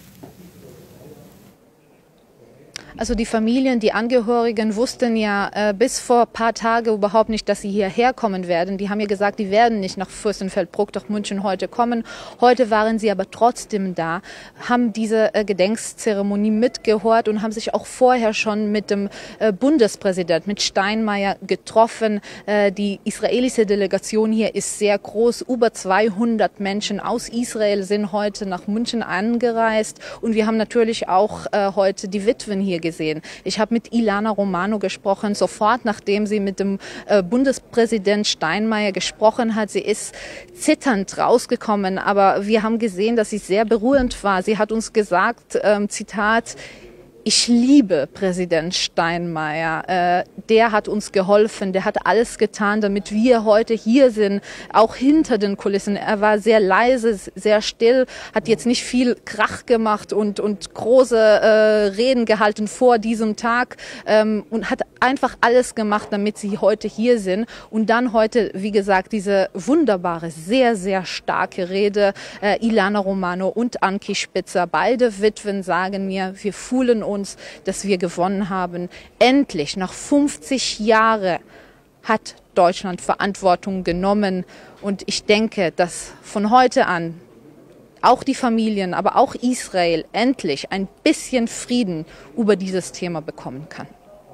Also die Familien, die Angehörigen wussten ja äh, bis vor ein paar Tagen überhaupt nicht, dass sie hierher kommen werden. Die haben ja gesagt, die werden nicht nach Fürstenfeldbruck, nach München heute kommen. Heute waren sie aber trotzdem da, haben diese äh, Gedenkzeremonie mitgehört und haben sich auch vorher schon mit dem äh, Bundespräsident, mit Steinmeier getroffen. Äh, die israelische Delegation hier ist sehr groß. Über zweihundert Menschen aus Israel sind heute nach München angereist. Und wir haben natürlich auch äh, heute die Witwen hier gesehen. Ich habe mit Ilana Romano gesprochen, sofort nachdem sie mit dem äh, Bundespräsident Steinmeier gesprochen hat. Sie ist zitternd rausgekommen, aber wir haben gesehen, dass sie sehr berührend war. Sie hat uns gesagt, ähm, Zitat, ich liebe Präsident Steinmeier. Äh, der hat uns geholfen, der hat alles getan, damit wir heute hier sind, auch hinter den Kulissen. Er war sehr leise, sehr still, hat jetzt nicht viel Krach gemacht und, und große äh, Reden gehalten vor diesem Tag ähm, und hat einfach alles gemacht, damit sie heute hier sind. Und dann heute, wie gesagt, diese wunderbare, sehr, sehr starke Rede. Äh, Ilana Romano und Anki Spitzer, beide Witwen sagen mir, wir fühlen uns, dass wir gewonnen haben. Endlich, nach fünfzig Jahren, hat Deutschland Verantwortung genommen. Und ich denke, dass von heute an auch die Familien, aber auch Israel endlich ein bisschen Frieden über dieses Thema bekommen kann.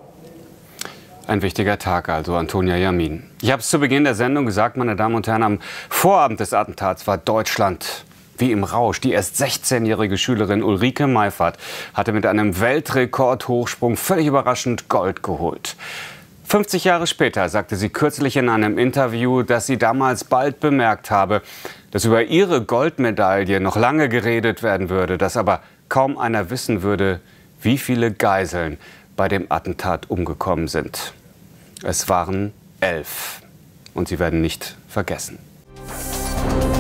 Ein wichtiger Tag also, Antonia Yamin. Ich habe es zu Beginn der Sendung gesagt, meine Damen und Herren, am Vorabend des Attentats war Deutschland wie im Rausch. Die erst sechzehnjährige Schülerin Ulrike Meifert hatte mit einem Weltrekordhochsprung völlig überraschend Gold geholt. fünfzig Jahre später sagte sie kürzlich in einem Interview, dass sie damals bald bemerkt habe, dass über ihre Goldmedaille noch lange geredet werden würde, dass aber kaum einer wissen würde, wie viele Geiseln bei dem Attentat umgekommen sind. Es waren elf. Und sie werden nicht vergessen.